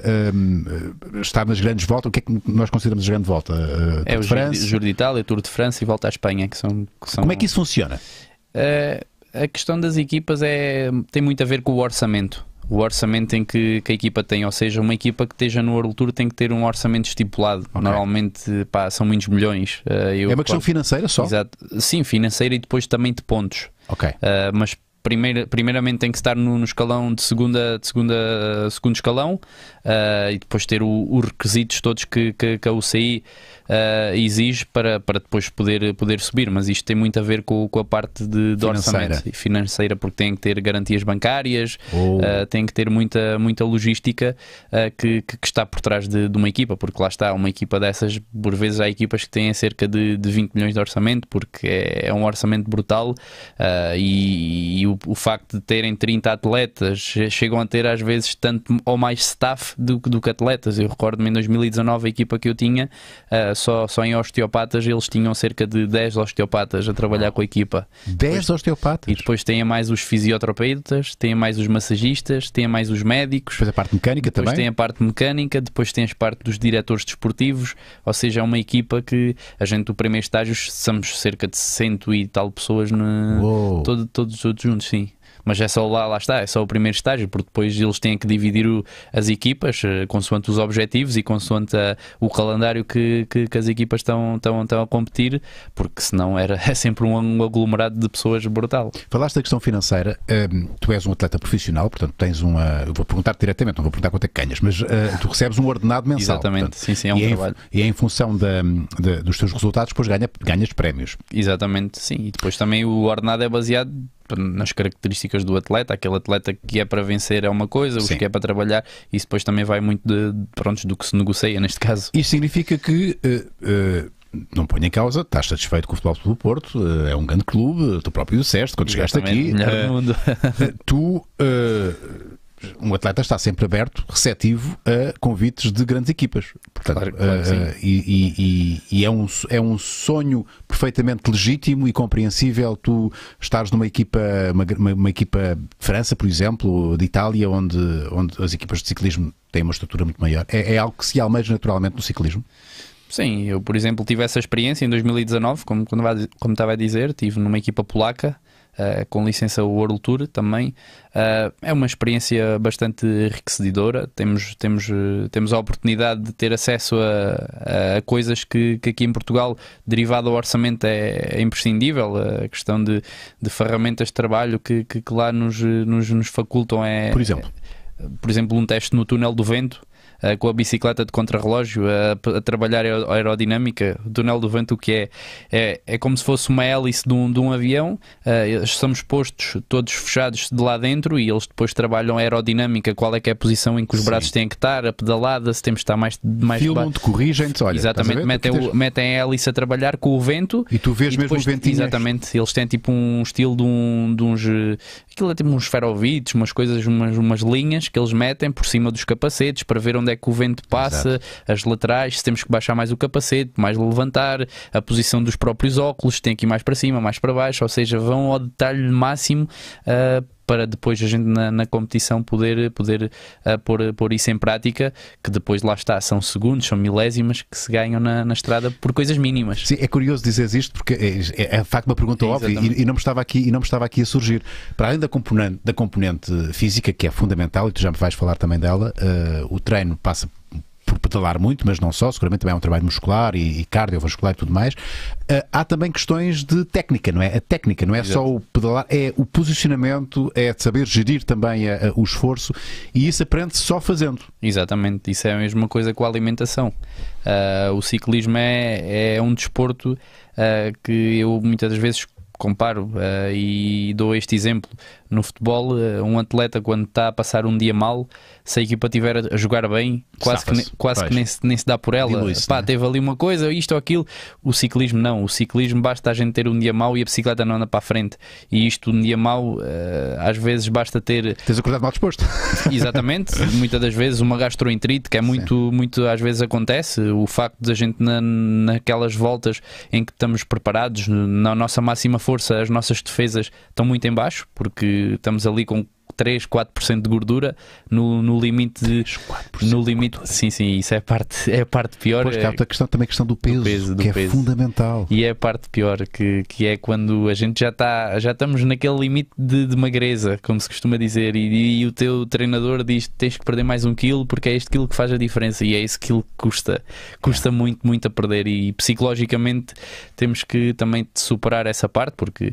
uh, uh, estar nas grandes voltas, o que é que nós consideramos a grande volta? Uh, é o Giro de Itália, Tour de França e Volta à Espanha, que são, que são... Como é que isso funciona? Uh, a questão das equipas é, tem muito a ver com o orçamento. O orçamento em que, que a equipa tem, ou seja, uma equipa que esteja no World Tour tem que ter um orçamento estipulado. Okay. Normalmente pá, são muitos milhões. Uh, eu, é uma questão pá, financeira só? Exato. Sim, financeira e depois também de pontos. Ok. Uh, mas Primeira, primeiramente tem que estar no, no escalão de segunda, de segunda segundo escalão uh, e depois ter os requisitos todos que, que, que a U C I uh, exige para, para depois poder, poder subir, mas isto tem muito a ver com, com a parte de, de orçamento e financeira, porque tem que ter garantias bancárias, oh. uh, tem que ter muita, muita logística uh, que, que está por trás de, de uma equipa, porque lá está, uma equipa dessas, por vezes há equipas que têm cerca de, de vinte milhões de orçamento, porque é, é um orçamento brutal uh, e, e o, o facto de terem trinta atletas, chegam a ter às vezes tanto ou mais staff do, do que atletas. Eu recordo-me em dois mil e dezanove a equipa que eu tinha, uh, só, só em osteopatas eles tinham cerca de dez osteopatas a trabalhar com a equipa. dez depois, osteopatas? E depois têm mais os fisioterapeutas, têm mais os massagistas, têm mais os médicos. Depois a parte mecânica depois também? Depois tem a parte mecânica, depois tem a parte dos diretores desportivos, ou seja, é uma equipa que a gente do primeiro estágio somos cerca de cento e tal pessoas no, todo, todos, todos juntos, sim. Mas é só lá, lá está, é só o primeiro estágio, porque depois eles têm que dividir o, as equipas consoante os objetivos e consoante a, o calendário que, que, que as equipas estão, estão, estão a competir, porque senão era, é sempre um aglomerado de pessoas brutal. Falaste da questão financeira, um, tu és um atleta profissional, portanto tens uma, eu vou perguntar diretamente, não vou perguntar quanto é que ganhas, mas uh, tu recebes um ordenado mensal. Exatamente, portanto, sim, sim, é um e trabalho. Em, e é em função da, da, dos teus resultados, depois ganha, ganhas prémios. Exatamente, sim, e depois também o ordenado é baseado nas características do atleta. Aquele atleta que é para vencer é uma coisa, os Sim. que é para trabalhar, isso depois também vai muito de, de, pronto, do que se negocia neste caso. Isso significa que uh, uh, não ponho em causa, estás satisfeito com o Futebol Clube do Porto, uh, é um grande clube, tu próprio disseste quando chegaste aqui. Melhor uh, do mundo. uh, tu uh, um atleta está sempre aberto, receptivo a convites de grandes equipas. Portanto, Claro, claro que sim. uh, e, e, e, e é, um, é um sonho perfeitamente legítimo e compreensível tu estares numa equipa, uma, uma, uma equipa de França, por exemplo, de Itália, onde, onde as equipas de ciclismo têm uma estrutura muito maior. É, é algo que se almeja naturalmente no ciclismo? Sim, eu por exemplo tive essa experiência em dois mil e dezanove, como, como estava a dizer, estive numa equipa polaca, Uh, com licença World Tour também. Uh, é uma experiência bastante enriquecedora. Temos, temos, uh, temos a oportunidade de ter acesso a, a coisas que, que aqui em Portugal, derivado ao orçamento, é, é imprescindível. A questão de, de ferramentas de trabalho que, que, que lá nos, nos, nos facultam é, por exemplo, é, por exemplo, um teste no túnel do vento. Uh, com a bicicleta de contrarrelógio a, a trabalhar a aerodinâmica. O túnel do vento, o que é? É, é como se fosse uma hélice de um, de um avião. Uh, somos postos todos fechados de lá dentro e eles depois trabalham a aerodinâmica, qual é que é a posição em que os Sim. braços têm que estar, a pedalada, se temos que estar mais, mais filmam-te, corrigem-te, olha, exatamente, metem, tens... o, metem a hélice a trabalhar com o vento e tu vês e mesmo depois, os ventinhos. exatamente, eles têm tipo um estilo de, um, de uns aquilo é tipo uns esferovites, umas coisas, umas, umas linhas que eles metem por cima dos capacetes para ver onde é que o vento passa. Exato. As laterais, se temos que baixar mais o capacete, mais levantar, a posição dos próprios óculos, tem que ir mais para cima, mais para baixo, ou seja, vão ao detalhe máximo uh, para depois a gente na, na competição poder, poder uh, pôr, pôr isso em prática, que depois lá está, são segundos, são milésimas que se ganham na, na estrada por coisas mínimas. Sim, é curioso dizeres isto porque é, é, é de facto uma pergunta é, óbvia e, e, não me estava aqui, e não me estava aqui a surgir. Para além da componente, da componente física, que é fundamental, e tu já me vais falar também dela, uh, o treino passa por pedalar muito, mas não só, seguramente também é um trabalho muscular e, e cardiovascular e tudo mais. Uh, há também questões de técnica, não é? A técnica não é Exato. Só o pedalar, é o posicionamento, é de saber gerir também a, a, o esforço, e isso aprende-se só fazendo. Exatamente, isso é a mesma coisa com a alimentação. Uh, o ciclismo é, é um desporto uh, que eu muitas das vezes comparo uh, e dou este exemplo. No futebol, uh, um atleta quando está a passar um dia mal, se a equipa estiver a jogar bem, quase, que, ne, quase que nem se, nem se dá por ela. Pá, né? Teve ali uma coisa, isto ou aquilo. O ciclismo não. O ciclismo basta a gente ter um dia mau e a bicicleta não anda para a frente. E isto, um dia mau, uh, às vezes basta ter... Tens acordado mal disposto. Exatamente. Muitas das vezes uma gastroenterite, que é muito, muito às vezes acontece. O facto de a gente na, naquelas voltas em que estamos preparados, na nossa máxima força, as nossas defesas estão muito em baixo, porque estamos ali com três, quatro por cento de gordura no, no limite de três, quatro por cento no limite, sim, sim, isso é a parte, é a parte pior. Pois, é, a questão, também a questão do peso, do peso do que peso. É fundamental. E é a parte pior, que, que é quando a gente já está, já estamos naquele limite de, de magreza, como se costuma dizer, e, e o teu treinador diz que tens que perder mais um quilo porque é este quilo que faz a diferença, e é esse quilo que custa, custa é. muito, muito a perder, e psicologicamente temos que também superar essa parte, porque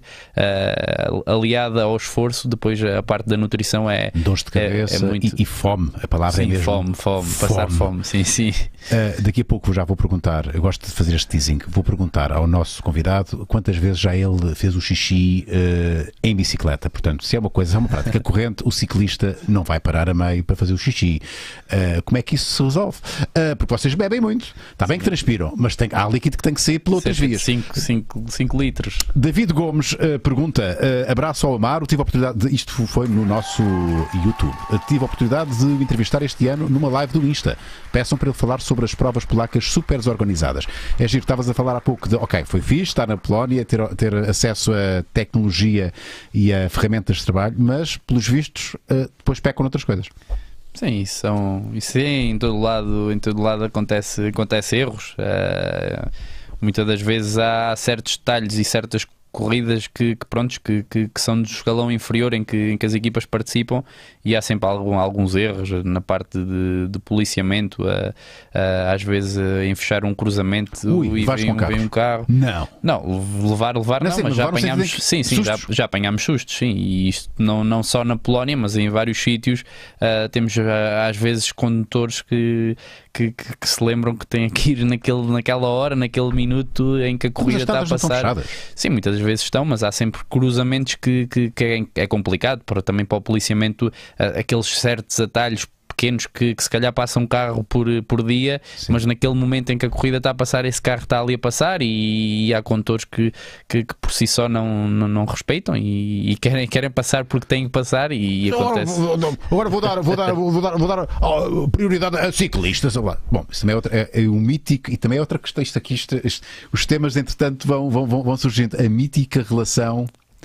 uh, aliada ao esforço, depois a parte da nutrição é dores de cabeça é, é muito... e, e fome, a palavra sim, é mesmo fome, fome, fome, passar fome, sim, sim. Uh, daqui a pouco já vou perguntar, eu gosto de fazer este teasing, vou perguntar ao nosso convidado quantas vezes já ele fez o xixi uh, em bicicleta. Portanto, se é uma coisa, é uma prática corrente, o ciclista não vai parar a meio para fazer o xixi. Uh, como é que isso se resolve? Uh, porque vocês bebem muito, está bem que transpiram, mas tem, há líquido que tem que sair por outras vias. cinco litros. David Gomes uh, pergunta, uh, abraço ao Amaro, tive a oportunidade de, isto foi no nosso YouTube, uh, tive a oportunidade de o entrevistar este ano numa live do Insta. Peçam para ele falar sobre as provas polacas super organizadas. É giro, estavas a falar há pouco de, ok, foi fixe estar na Polónia, ter, ter acesso a tecnologia e a ferramentas de trabalho, mas pelos vistos uh, depois pecam noutras coisas. Sim, isso, são, isso é, em todo lado, em todo lado acontece, acontece erros. Uh, muitas das vezes há certos detalhes e certas corridas que, que, prontos, que, que, que são do escalão inferior em que, em que as equipas participam, e há sempre algum, alguns erros na parte de, de policiamento, a, a, às vezes a, em fechar um cruzamento. Ui, e vem, vem um carro. Não. Não, levar, levar não, não sei, mas, mas já apanhámos, sim, sim, já, já apanhámos sustos, sim, e isto não, não só na Polónia, mas em vários sítios uh, temos uh, às vezes condutores que que, que, que se lembram que têm que ir naquele, naquela hora, naquele minuto em que a corrida está a passar. Sim, muitas vezes estão, mas há sempre cruzamentos que, que, que é, é complicado para, também para o policiamento, aqueles certos atalhos pequenos que, que se calhar passa um carro por, por dia, sim, mas naquele momento em que a corrida está a passar, esse carro está ali a passar, e, e há condutores que, que, que por si só não, não, não respeitam e, e querem, querem passar porque têm que passar, e, e acontece. Agora vou dar, vou dar, vou dar, vou dar oh, prioridade a ciclistas. Bom, isso também é, outra, é, é um mítico, e também é outra questão. Isto aqui, isto, isto, os temas entretanto vão, vão, vão surgindo. A mítica relação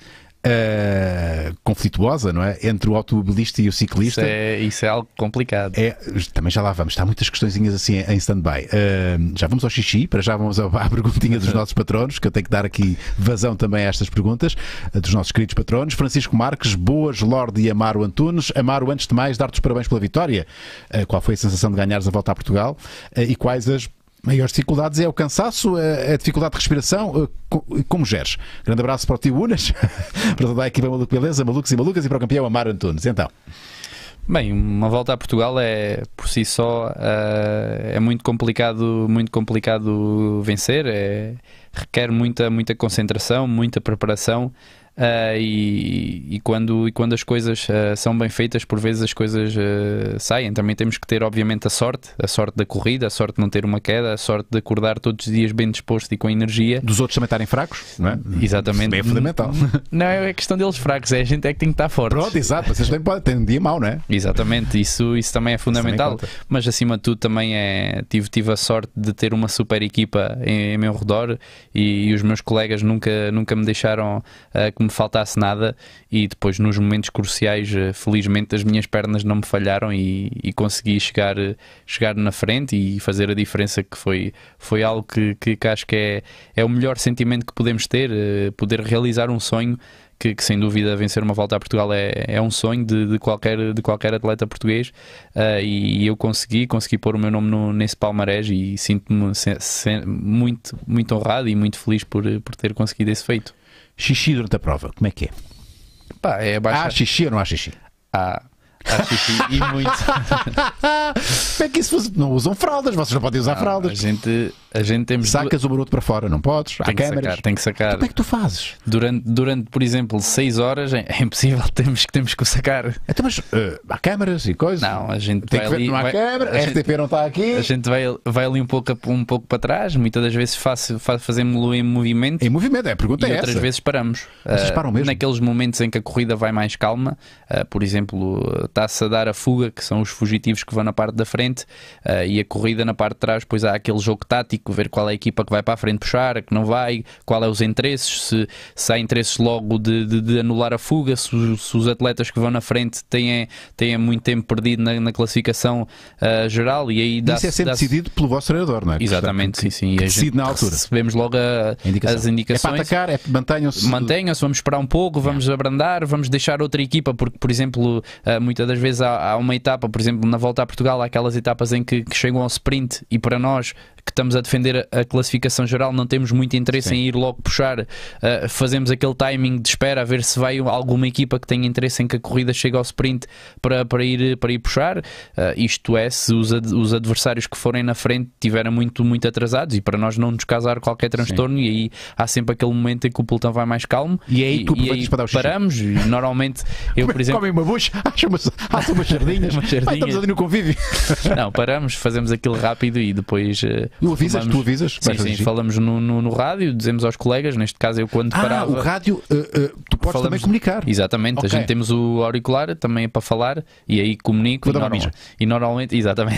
Uh, conflituosa, não é? Entre o automobilista e o ciclista. Isso é, isso é algo complicado. É, também já lá vamos, está muitas questõezinhas assim em stand-by. Uh, já vamos ao xixi, para já vamos à perguntinha dos nossos patronos, que eu tenho que dar aqui vazão também a estas perguntas, uh, dos nossos queridos patronos. Francisco Marques, boas, Lorde e Amaro Antunes. Amaro, antes de mais, dar-te os parabéns pela vitória. Uh, qual foi a sensação de ganhares a volta a Portugal? Uh, e quais as maiores dificuldades? É o cansaço, a dificuldade de respiração? Como geres? Grande abraço para o tio Unas, para toda a equipa Maluco Beleza, Malucos e Malucas, e para o campeão Amaro Antunes. Então, bem, uma volta a Portugal é por si só uh, é muito complicado, muito complicado vencer, é, requer muita, muita concentração, muita preparação. Uh, e, e, quando, e quando as coisas uh, são bem feitas, por vezes as coisas uh, saem. Também temos que ter, obviamente, a sorte, a sorte da corrida, a sorte de não ter uma queda, a sorte de acordar todos os dias bem disposto e com energia. Dos outros também estarem fracos, não é? Exatamente. Isso é fundamental. Não é questão deles fracos, é a gente é que tem que estar forte. Pronto, exato, vocês têm, têm um dia mau, não é? Exatamente, isso, isso também é fundamental. Também, mas acima de tudo também é, tive, tive a sorte de ter uma super equipa em, em meu redor, e, e os meus colegas nunca, nunca me deixaram uh, que me faltasse nada, e depois nos momentos cruciais, felizmente, as minhas pernas não me falharam, e, e consegui chegar, chegar na frente e fazer a diferença, que foi, foi algo que, que, que acho que é, é o melhor sentimento que podemos ter, poder realizar um sonho. Que, que sem dúvida vencer uma volta a Portugal é, é um sonho de, de, qualquer, de qualquer atleta português, uh, e, e eu consegui, consegui pôr o meu nome no, nesse palmarés, e sinto-me se, se, muito, muito honrado e muito feliz por, por ter conseguido esse feito. Xixi durante a prova, como é que é? Pá, é baixar... Há xixi ou não há xixi? Há, há xixi e muito. Como é que isso fosse? Não usam fraldas, vocês não podem usar não, fraldas. A gente, a gente temos... Sacas o baroto para fora, não podes? Há tem que câmaras. Sacar, tem que sacar. Então, como é que tu fazes? Durante, durante por exemplo, seis horas é impossível, temos, temos que o sacar. Então, mas uh, há câmaras e coisas? Não, a gente tem vai que ver, ali... Não há vai, câmara, a R T P não está aqui. A gente vai, vai ali um pouco, um pouco para trás, muitas das vezes faço, faço, fazemos-lo em movimento. Em movimento, é, a pergunta e é outras essa. vezes paramos. Vocês param mesmo? Naqueles momentos em que a corrida vai mais calma, uh, por exemplo, está-se a dar a fuga, que são os fugitivos que vão na parte da frente, uh, e a corrida na parte de trás, depois há aquele jogo tático, ver qual é a equipa que vai para a frente puxar, a que não vai, qual é os interesses, se, se há interesses logo de, de, de anular a fuga, se, se os atletas que vão na frente têm, têm muito tempo perdido na, na classificação uh, geral, e aí dá-se... Isso é sempre decidido pelo vosso treinador, não é? Exatamente, que, sim, sim. Que e a decide gente na altura. Recebemos logo a, Indicação. as indicações. É para atacar, é mantenham-se... Mantenham-se, vamos esperar um pouco, vamos yeah. abrandar, vamos deixar outra equipa, porque, por exemplo, uh, muitas das vezes há, há uma etapa, por exemplo, na volta a Portugal, há aquelas etapas em que, que chegam ao sprint, e para nós que estamos a defender a classificação geral não temos muito interesse Sim. em ir logo puxar, uh, fazemos aquele timing de espera a ver se vai alguma equipa que tenha interesse em que a corrida chegue ao sprint para, para, ir, para ir puxar, uh, isto é, se os, ad, os adversários que forem na frente estiverem muito, muito atrasados, e para nós não nos causar qualquer transtorno. Sim. E aí há sempre aquele momento em que o pelotão vai mais calmo, e aí, tu e, e aí para dar o paramos, e normalmente eu, por exemplo... Comem uma bucha, acham umas, acham umas sardinhas, umas sardinhas. Ah, estamos ali no convívio. Não, paramos, fazemos aquilo rápido e depois... Uh, tu avisas? falamos, tu avisas? Sim, sim, sim, falamos no, no, no rádio, dizemos aos colegas, neste caso eu quando ah, parava... o rádio, uh, uh, tu podes falamos, também comunicar. Exatamente, okay. A gente temos o auricular também é para falar, e aí comunico e, normal, e normalmente, exatamente...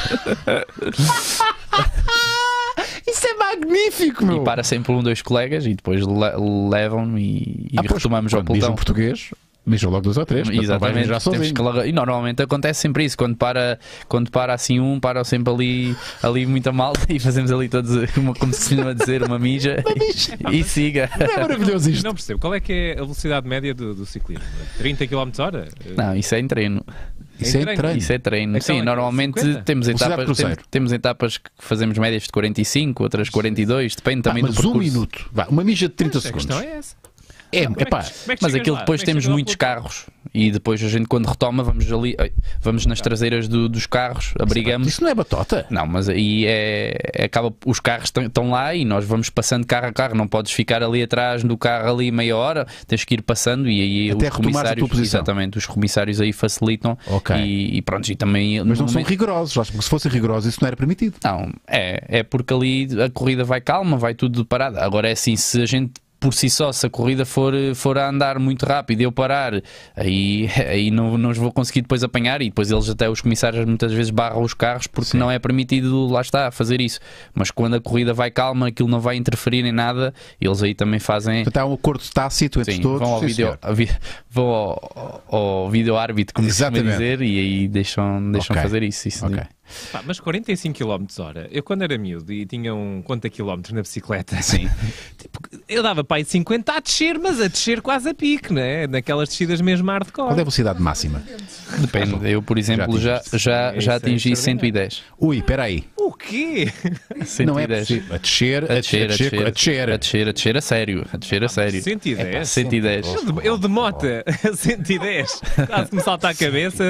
Isso é magnífico, meu! E para sempre um, dois colegas e depois le levam-me e, e ah, retomamos ao pelotão. Diz um português... Mijam logo dois ou três. Exatamente. Logo... E normalmente acontece sempre isso. Quando para, quando para assim um, para sempre ali, ali muita malta e fazemos ali todos, uma, como se costuma dizer, uma mija e, e siga. É maravilhoso isto. Não percebo. Qual é que é a velocidade média do, do ciclismo? trinta quilómetros por hora? Não, isso é em treino. Isso é treino. treino. Isso é treino. Então, sim, é normalmente cinquenta? Temos etapas, temos, temos etapas que fazemos médias de quarenta e cinco, outras quarenta e dois, depende também ah, do percurso. Mas um minuto, Vá, uma mija de trinta mas segundos. A questão é essa. É, não, epá, é que, é mas aquilo depois temos muitos carros e depois a gente quando retoma vamos ali, vamos nas traseiras do, dos carros, abrigamos. Isso não é batota? Não, mas aí é, é acaba, os carros estão lá e nós vamos passando carro a carro, não podes ficar ali atrás do carro ali meia hora, tens que ir passando e aí até os comissários, exatamente, os comissários aí facilitam. Okay. e, e pronto, e também mas não momento... são rigorosos, acho que se fossem rigorosos isso não era permitido. Não, é, é porque ali a corrida vai calma, vai tudo parado. Agora é assim, se a gente por si só, se a corrida for, for a andar muito rápido e eu parar, aí, aí não, não os vou conseguir depois apanhar e depois eles até, os comissários muitas vezes barram os carros porque Sim. não é permitido, lá está, fazer isso. Mas quando a corrida vai calma, aquilo não vai interferir em nada, eles aí também fazem... Portanto, há um acordo tácito entre Sim, todos. Vão ao Sim, vídeo, vão ao, ao, ao vídeo árbitro, como se costuma dizer, e aí deixam, deixam okay. fazer isso. isso okay. Pá, mas quarenta e cinco quilómetros hora, eu quando era miúdo e tinha um quantos quilómetros na bicicleta, Sim. tipo, eu dava para aí cinquenta a descer, mas a descer quase a pique, né? Naquelas descidas mesmo hardcore. Qual é a velocidade máxima? Depende, eu por exemplo já, já, já, já atingi é cento e dez. Ui, espera aí. O quê? Não é possível. A descer, a descer, a descer, a descer, a descer, a descer a sério, a descer a sério. cento e dez? É, cento e dez. Eu de, eu de moto a cento e dez, quase que me salta a cabeça.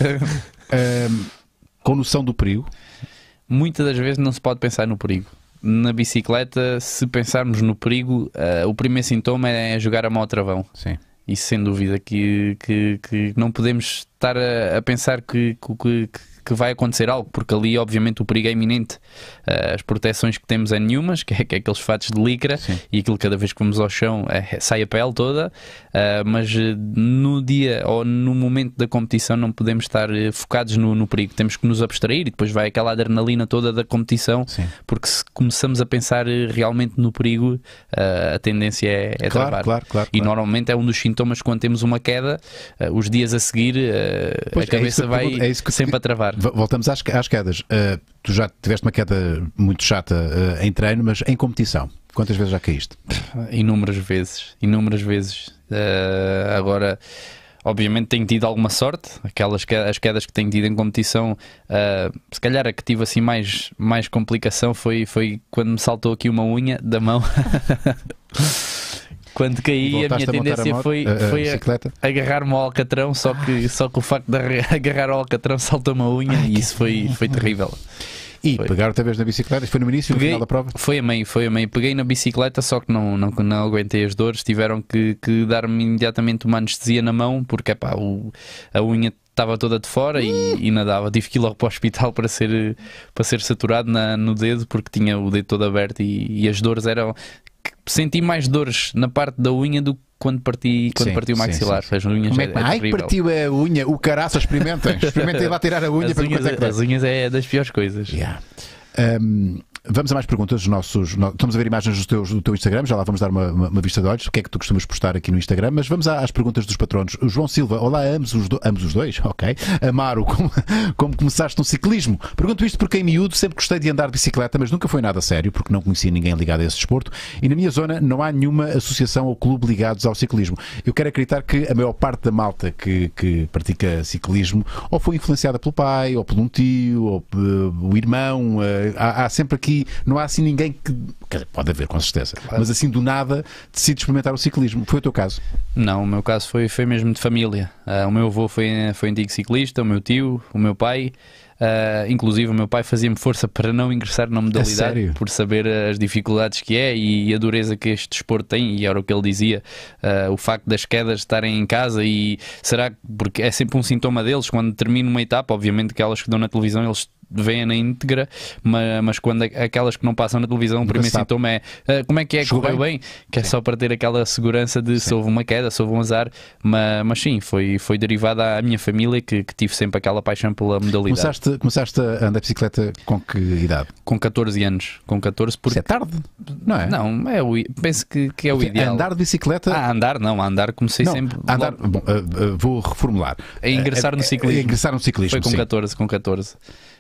um, com noção do perigo? Muitas das vezes não se pode pensar no perigo. Na bicicleta, se pensarmos no perigo, uh, o primeiro sintoma é jogar a mão ao travão. Sim. Isso sem dúvida que, que, que não podemos estar a, a pensar que, que, que vai acontecer algo, porque ali obviamente o perigo é iminente. Uh, as proteções que temos é nenhumas, que é, que é aqueles fatos de licra, Sim. e aquilo cada vez que vamos ao chão é, sai a pele toda, uh, mas no dia ou no momento da competição não podemos estar focados no, no perigo, temos que nos abstrair e depois vai aquela adrenalina toda da competição, Sim. porque se começamos a pensar realmente no perigo, uh, a tendência é, é claro, travar. Claro, claro, e claro. normalmente é um dos sintomas quando temos uma queda, uh, os dias a seguir uh, pois, a cabeça é vai é que sempre a travar. Voltamos às, às quedas. Uh, tu já tiveste uma queda muito chata uh, em treino, mas em competição, quantas vezes já caíste? Inúmeras vezes, inúmeras vezes. Uh, agora, obviamente tenho tido alguma sorte, aquelas que, as quedas que tenho tido em competição, uh, se calhar a que tive assim mais, mais complicação foi, foi quando me saltou aqui uma unha da mão. Quando caí, a minha tendência a foi, a, foi a, agarrar-me ao alcatrão, só que, só que o facto de agarrar ao alcatrão saltou-me a unha. Ai, e isso foi, foi terrível. E foi. pegar outra vez na bicicleta? Foi no início, Peguei, no final da prova? Foi a meio, foi a meio. Peguei na bicicleta, só que não, não, não aguentei as dores. Tiveram que, que dar-me imediatamente uma anestesia na mão, porque epá, o, a unha estava toda de fora e, e nadava. Tive que ir logo para o hospital para ser, para ser saturado na, no dedo, porque tinha o dedo todo aberto e, e as dores eram... Senti mais dores na parte da unha do que quando parti, quando sim, parti o maxilar. Sim, sim. As unhas Como é, é que... é Ai, terrível. partiu a unha, o caraça, experimentem. Experimentem lá tirar a unha as para unhas, ver é que as unhas é das piores coisas. Yeah. Um, vamos a mais perguntas dos nossos. Estamos a ver imagens do teu, do teu Instagram, já lá vamos dar uma, uma, uma vista de olhos. O que é que tu costumas postar aqui no Instagram? Mas vamos às perguntas dos patronos. O João Silva, olá, ambos os, do, ambos os dois, ok. Amaro, como, como começaste no ciclismo? Pergunto isto porque em miúdo sempre gostei de andar de bicicleta, mas nunca foi nada sério, porque não conhecia ninguém ligado a esse desporto. E na minha zona não há nenhuma associação ou clube ligados ao ciclismo. Eu quero acreditar que a maior parte da malta que, que pratica ciclismo ou foi influenciada pelo pai, ou por um tio, ou uh, o irmão. Uh, há, há sempre aqui, não há assim ninguém que, quer dizer, pode haver com certeza, mas assim do nada decide experimentar o ciclismo. Foi o teu caso? Não, o meu caso foi, foi mesmo de família. Uh, o meu avô foi, foi antigo ciclista, o meu tio, o meu pai. Uh, inclusive o meu pai fazia-me força para não ingressar na modalidade, por saber as dificuldades que é e a dureza que este desporto tem, e era o que ele dizia, uh, o facto das quedas estarem em casa. E será que, porque é sempre um sintoma deles, quando termina uma etapa, obviamente aquelas que dão na televisão eles veem na íntegra, mas, mas quando aquelas que não passam na televisão, o primeiro sabe. sintoma é uh, como é que é, Chegou correu bem, bem? Que é sim. Só para ter aquela segurança de sim. Se houve uma queda, se houve um azar, mas, mas sim, foi, foi derivada à minha família que, que tive sempre aquela paixão pela modalidade. Começaste, começaste a andar de bicicleta com que idade? Com catorze anos, com catorze, porque... Isso é tarde, não é? Não, é o, penso que, que é o porque ideal. Andar de bicicleta... Ah, andar não, andar comecei não, sempre... Andar, bom, uh, uh, vou reformular. A ingressar uh, no ciclismo. A ingressar no ciclismo, foi com sim. catorze, com catorze.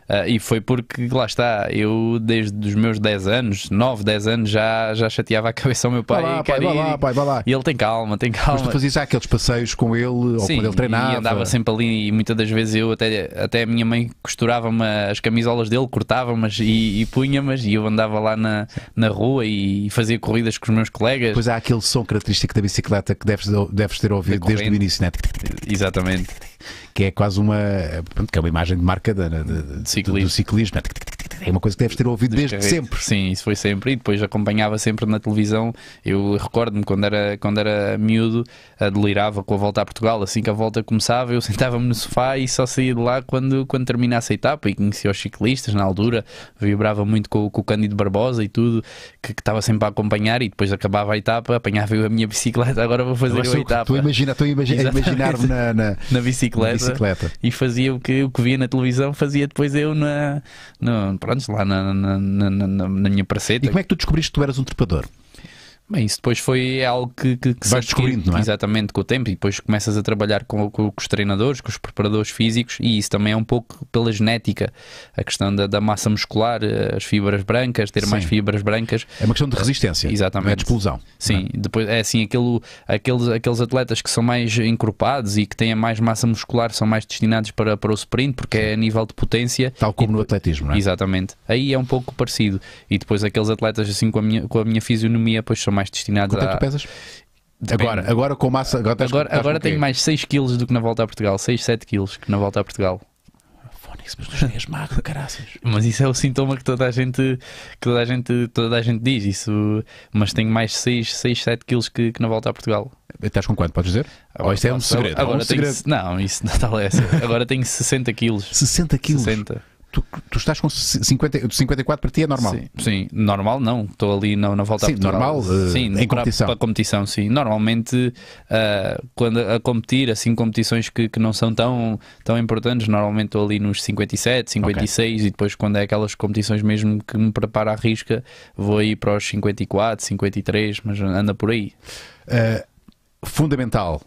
Uh, e foi porque, lá está, eu desde os meus dez anos, nove, dez anos, já, já chateava a cabeça ao meu pai. Vai lá, e, pai, vai lá, pai, vai lá. E ele tem calma, tem calma. Mas tu fazias já aqueles passeios com ele, ou Sim, quando ele treinava? E andava sempre ali e muitas das vezes eu, até, até a minha mãe costurava-me as camisolas dele, cortava-mas e, e punha-mas, e eu andava lá na, na rua e fazia corridas com os meus colegas. Pois há aquele som característico da bicicleta que deves, deves ter ouvido desde o início, né? Exatamente. Que é quase uma, pronto, que é uma imagem de marca de, de, de ciclismo. do ciclismo. É uma coisa que deves ter ouvido desde carretos. sempre. Sim, isso foi sempre. E depois acompanhava sempre na televisão. Eu recordo-me quando era, quando era miúdo, delirava com a volta a Portugal. Assim que a volta começava, eu sentava-me no sofá e só saía de lá quando, quando terminasse a etapa. E conhecia os ciclistas na altura, vibrava muito com, com o Cândido Barbosa e tudo, que, que estava sempre a acompanhar. E depois acabava a etapa, apanhava eu a minha bicicleta. Agora vou fazer eu a etapa. Estou a imaginar, estou a imaginar, imaginar-me na, na, na, bicicleta, na bicicleta e fazia o que, o que via na televisão, fazia depois eu na, na, pronto, lá na, na, na, na, na minha praceta. E como é que tu descobriste que tu eras um trepador? Bem, isso depois foi algo que, que, que vais descobrindo, não é? Exatamente, com o tempo, e depois começas a trabalhar com, com, com os treinadores, com os preparadores físicos, e isso também é um pouco pela genética, a questão da, da massa muscular, as fibras brancas, ter Sim. mais fibras brancas. É uma questão de resistência, exatamente. Não é de explosão. Sim, é? Depois é assim, aquele, aqueles, aqueles atletas que são mais encorpados e que têm mais massa muscular são mais destinados para, para o sprint, porque Sim. é a nível de potência. Tal como e, no atletismo, não é? Exatamente. Aí é um pouco parecido. E depois aqueles atletas assim com a minha, com a minha fisionomia, pois são mais destinados Quanto a... é que tu pesas? Agora, agora com massa. Agora, tens, agora, tens agora tenho mais seis quilos do que na volta a Portugal. seis, sete quilos que na volta a Portugal. Fónix, mas tu és magro, caraças. Mas isso é o sintoma que toda a gente, que toda a gente, toda a gente diz. Isso, mas tenho mais seis, seis, sete quilos que, que na volta a Portugal. Estás com quanto? Podes dizer? Agora, oh, isso é um segredo. Agora é um tenho, segredo. Não, isso não está lá. Agora tenho sessenta quilos. sessenta quilos? sessenta. Tu, tu estás com cinquenta, cinquenta e quatro para ti é normal? Sim, sim. Normal não, estou ali na, na volta sim, a Portugal. Normal, uh, sim, em para, competição. Para a competição, sim. Normalmente, uh, quando a competir, assim, competições que, que não são tão, tão importantes, normalmente estou ali nos cinquenta e sete, cinquenta e seis, okay. E depois quando é aquelas competições mesmo que me prepara à risca, vou aí para os cinquenta e quatro, cinquenta e três, mas anda por aí. Uh, fundamental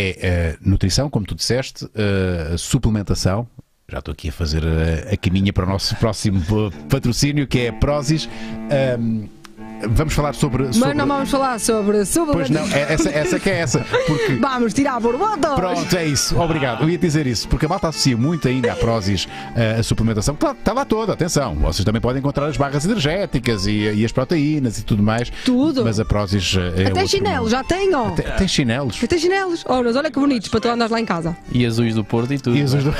é uh, nutrição, como tu disseste, uh, suplementação. Já estou aqui a fazer a, a caminha para o nosso próximo patrocínio, que é a Prozis. Um, vamos falar sobre, sobre... Mas não vamos falar sobre... sobre... Pois não, é, essa, essa que é essa. Porque... Vamos tirar borbotos! Pronto, é isso. Obrigado. Eu ia dizer isso, porque a malta associa muito ainda à Prozis a, a suplementação. Claro, está lá toda, atenção. Vocês também podem encontrar as barras energéticas e, e as proteínas e tudo mais. Tudo. Mas a Prozis é Até outro... chinelos, já tenho. Até, tem chinelos. Tem chinelos. Oh, mas olha que bonitos para tu andares lá em casa. E azuis do Porto e tudo. E azuis do...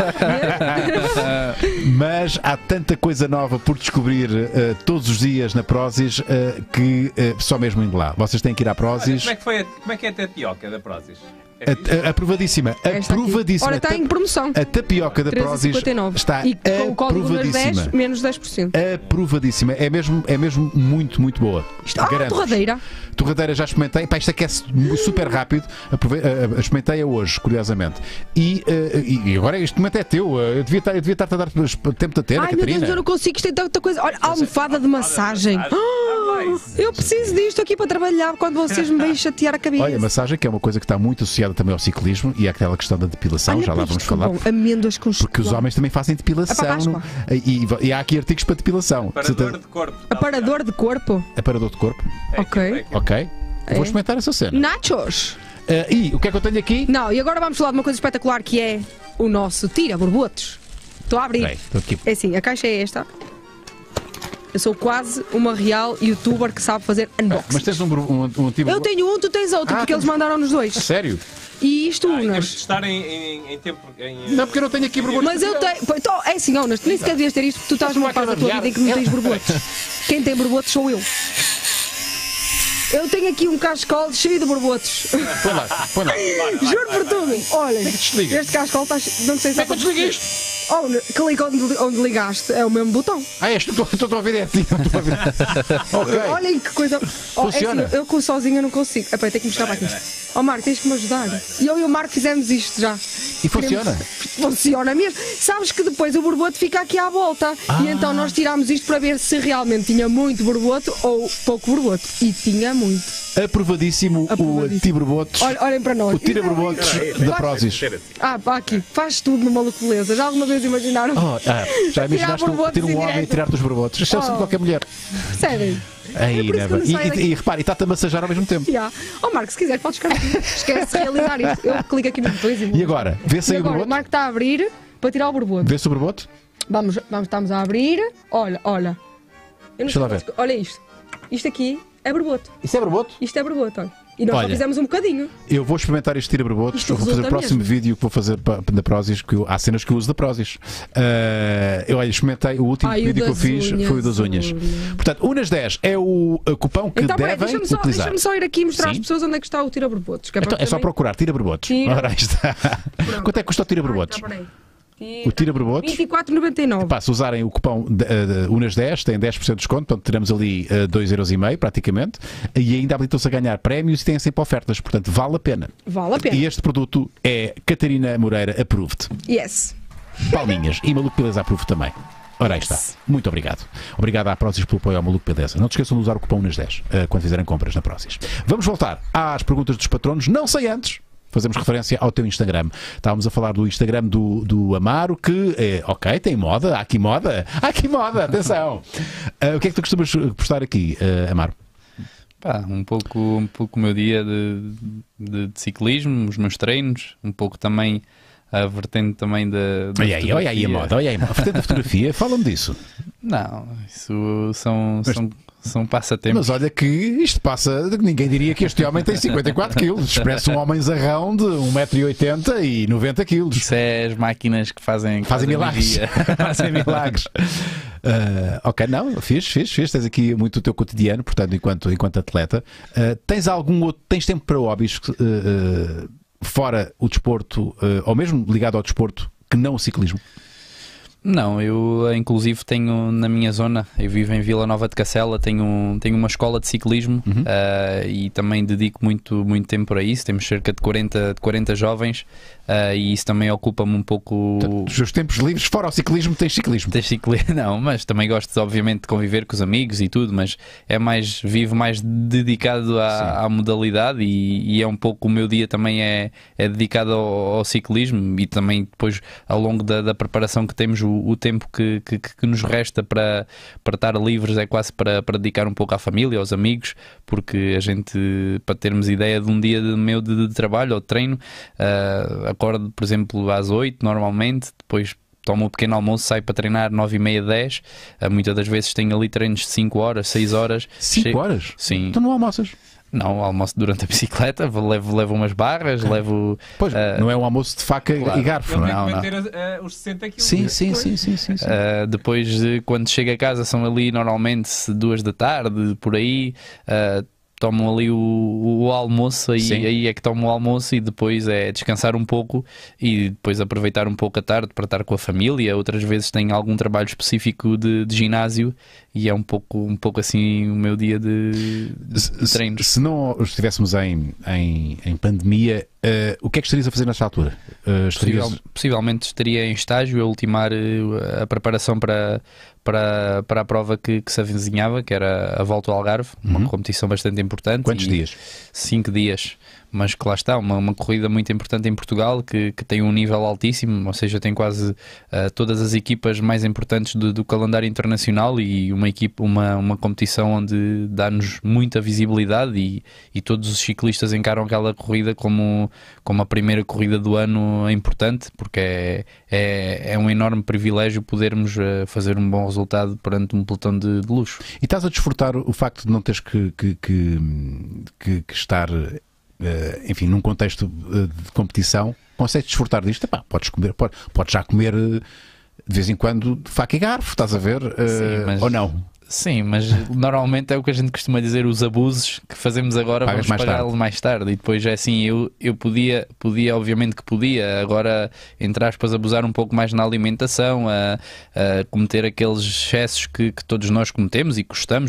Mas há tanta coisa nova por descobrir uh, todos os dias na Prozis uh, que uh, só mesmo indo lá. Vocês têm que ir à Prozis. Olha, como, é que foi a, como é que é a tapioca da Prozis? É aprovadíssima. Aprovadíssima. Ora, está em promoção. A tapioca da Prozis está e com o código das dez, menos dez por cento. Aprovadíssima. É mesmo, é mesmo muito, muito boa. Isto, ah, torradeira. Torradeira já experimentei. Pá, isto aquece super rápido. Experimentei-a hoje, curiosamente. E, uh, e agora este momento é teu. Eu devia estar, eu devia estar a dar tempo de ter, Ai, Catarina. Meu Deus, eu não consigo. Isto é tanta coisa. Olha, almofada de massagem. Oh, eu preciso disto aqui para trabalhar quando vocês me vêm chatear a cabeça. Olha, massagem que é uma coisa que está muito associada também ao ciclismo e àquela questão da depilação. Olha, já lá vamos falar. Bom, amêndoas com chocolate. Porque os homens também fazem depilação. É e, e, e há aqui artigos para depilação. Aparador de corpo. Aparador de corpo? Aparador de corpo. É, ok. é, é. Ok. É. Vou experimentar essa cena. Nachos. Uh, e o que é que eu tenho aqui? Não, e agora vamos falar de uma coisa espetacular que é o nosso tira-borbotos. Estou a abrir. Okay, aqui. É assim, a caixa é esta. Eu sou quase uma real youtuber que sabe fazer unboxing. Mas tens um, um, um tipo... Eu tenho um, tu tens outro, ah, porque eles mandaram-nos dois. Sério? E isto ah, unas. Temos de estar em, em, em tempo. Em... Não, porque eu não tenho aqui borbotos. Mas eu tenho. Então, é assim, Onas, tu nem sequer devias ter isto porque tu estás numa fase da tua vida em que não tens borbotos. Quem tem borbotos sou eu. Eu tenho aqui um cascol cheio de borbotos. Põe lá, põe lá. Juro por tudo. Olhem, este cascol está. Não sei se é que eu desliguei isto. Oh, clica onde, onde ligaste, é o mesmo botão. Ah, este estou a ver é assim. Okay. Olhem que coisa. Oh, funciona. É assim, eu com sozinha não consigo. Epá, eu tenho que mostrar para aqui. Oh, Marco, tens que me ajudar. E eu e o Marco fizemos isto já. E funciona? Funciona mesmo. Sabes que depois o borboto fica aqui à volta. Ah. E então nós tirámos isto para ver se realmente tinha muito borboto ou pouco borboto. E tinha muito. Aprovadíssimo, Aprovadíssimo. o tira-borbotos. Olhem para nós. O tira-borbotos da Prozis. Ah, pá, aqui. Faz tudo numa beleza. Já alguma vez vocês imaginaram. Oh, ah, já imaginaste um, ter um homem a tirar-te os borbotos? Isto é oh. qualquer mulher. Sério. Aí, é e, e, e repare, está-te a massajar ao mesmo tempo. Yeah. Oh, Marco, se quiser, podes ficar aqui. Esquece de realizar isto. Eu clico aqui nos botões e. E agora? Vê-se aí o borboto? O Marco está a abrir para tirar o borboto. Vê-se o borboto? Vamos, vamos, estamos a abrir. Olha, olha. Eu não Deixa lá ver. Olha isto. Isto aqui é borboto. Isso é borboto? Isto é borboto, olha. E nós olha, só fizemos um bocadinho. Eu vou experimentar este tira-borbotos. Vou fazer o próximo mesmo. vídeo que vou fazer da Prozis, que eu, há cenas que eu uso da Prozis. Uh, eu olha, experimentei, o último Ai, vídeo que eu fiz unhas, foi o das unhas. Unha. Portanto, Unas dez é o cupão que então, devem deixa utilizar. Deixa-me só ir aqui mostrar Sim. às pessoas onde é que está o tira-borbotos. É, então, é só procurar tira-borbotos. Tira. Ora, aí está. Quanto é que custa o tira-borbotos? O tira-borbotos vinte e quatro reais e noventa e nove centavos. Se usarem o cupom de, uh, de Unas dez, tem dez por cento de desconto, portanto teremos ali uh, dois euros e meio praticamente, e ainda habilitam-se a ganhar prémios e têm sempre ofertas, portanto vale a pena. Vale a pena. E este produto é Catarina Moreira Approved. Yes. Palminhas. E Maluco Beleza Approved também. Ora, aí está. Muito obrigado. Obrigado à Prozis pelo apoio ao Maluco Beleza. Não te esqueçam de usar o cupom Unas dez uh, quando fizerem compras na Prozis. Vamos voltar às perguntas dos patronos, não sei antes. Fazemos referência ao teu Instagram. Estávamos a falar do Instagram do, do Amaro, que é, ok, tem moda, há aqui moda, há aqui moda, atenção. Uh, o que é que tu costumas postar aqui, uh, Amaro? Pá, um pouco, um pouco o meu dia de, de, de ciclismo, os meus treinos, um pouco também a vertente também da, da olha aí, olha aí a moda, olha aí, a vertente da fotografia, fala-me disso. Não, isso são... Mas... são... São passatempos. Mas olha que isto passa. Ninguém diria que este homem tem cinquenta e quatro quilos. Expressa um homem zarrão de um metro e oitenta e noventa quilos. Isso é as máquinas que fazem, que fazem milagres. Fazem milagres. Uh, ok, não, fiz, fiz, fiz. Tens aqui muito o teu cotidiano, portanto, enquanto, enquanto atleta. Uh, tens algum outro. Tens tempo para hobbies uh, uh, fora o desporto, uh, ou mesmo ligado ao desporto, que não o ciclismo? Não, eu inclusive tenho na minha zona, eu vivo em Vila Nova de Cacela, tenho, tenho uma escola de ciclismo uhum. uh, e também dedico muito, muito tempo a isso. Temos cerca de quarenta, de quarenta jovens uh, e isso também ocupa-me um pouco. Os seus tempos livres, fora o ciclismo, tens ciclismo? Tens ciclismo, não, mas também gosto obviamente de conviver com os amigos e tudo, mas é mais, vivo mais dedicado à, à modalidade e, e é um pouco o meu dia também é, é dedicado ao, ao ciclismo e também depois ao longo da, da preparação que temos o, o tempo que, que, que nos resta para, para estar livres é quase para, para dedicar um pouco à família, aos amigos, porque a gente, para termos ideia de um dia de, meu de, de trabalho ou de treino, uh, acordo, por exemplo, às oito normalmente, depois tomo um pequeno almoço, saio para treinar nove e meia, dez, uh, muitas das vezes tenho ali treinos de cinco horas, seis horas. cinco Chego... horas? Sim. Então não almoças? Não, almoço durante a bicicleta, levo, levo umas barras, levo... Pois, uh, não é um almoço de faca claro. e garfo, não é? Não, não. Uh, os sessenta quilos. Sim, sim, sim, sim, sim, sim. Uh, depois, quando chego a casa, são ali normalmente duas da tarde, por aí... Uh, tomam ali o, o almoço, aí, aí é que tomam o almoço e depois é descansar um pouco e depois aproveitar um pouco a tarde para estar com a família. Outras vezes tenho algum trabalho específico de, de ginásio e é um pouco, um pouco assim o meu dia de, de treinos. Se, se não estivéssemos em, em, em pandemia, uh, o que é que estarias a fazer nesta altura? Uh, estarias... Possivel, possivelmente estaria em estágio a ultimar uh, a preparação para... Para, para a prova que, que se avizinhava, que era a Volta ao Algarve, uhum. uma competição bastante importante. Quantos dias? Cinco dias, mas que lá está, uma, uma corrida muito importante em Portugal, que, que tem um nível altíssimo, ou seja, tem quase uh, todas as equipas mais importantes do, do calendário internacional e uma, equipa, uma, uma competição onde dá-nos muita visibilidade e, e todos os ciclistas encaram aquela corrida como, como a primeira corrida do ano importante, porque é, é, é um enorme privilégio podermos uh, fazer um bom resultado perante um pelotão de, de luxo. E estás a desfrutar o facto de não teres que, que, que, que, que estar, uh, enfim, num contexto uh, de competição? Consegues desfrutar disto? Epá, podes comer, podes, podes já comer uh, de vez em quando de faca e garfo, estás a ver? Uh, Sim, mas... Ou não? Sim, mas normalmente é o que a gente costuma dizer, os abusos que fazemos agora Pagas vamos pagá-los mais tarde. E depois é assim, eu, eu podia, podia, obviamente que podia, agora, entre aspas, abusar um pouco mais na alimentação, a, a cometer aqueles excessos que, que todos nós cometemos e gostamos, que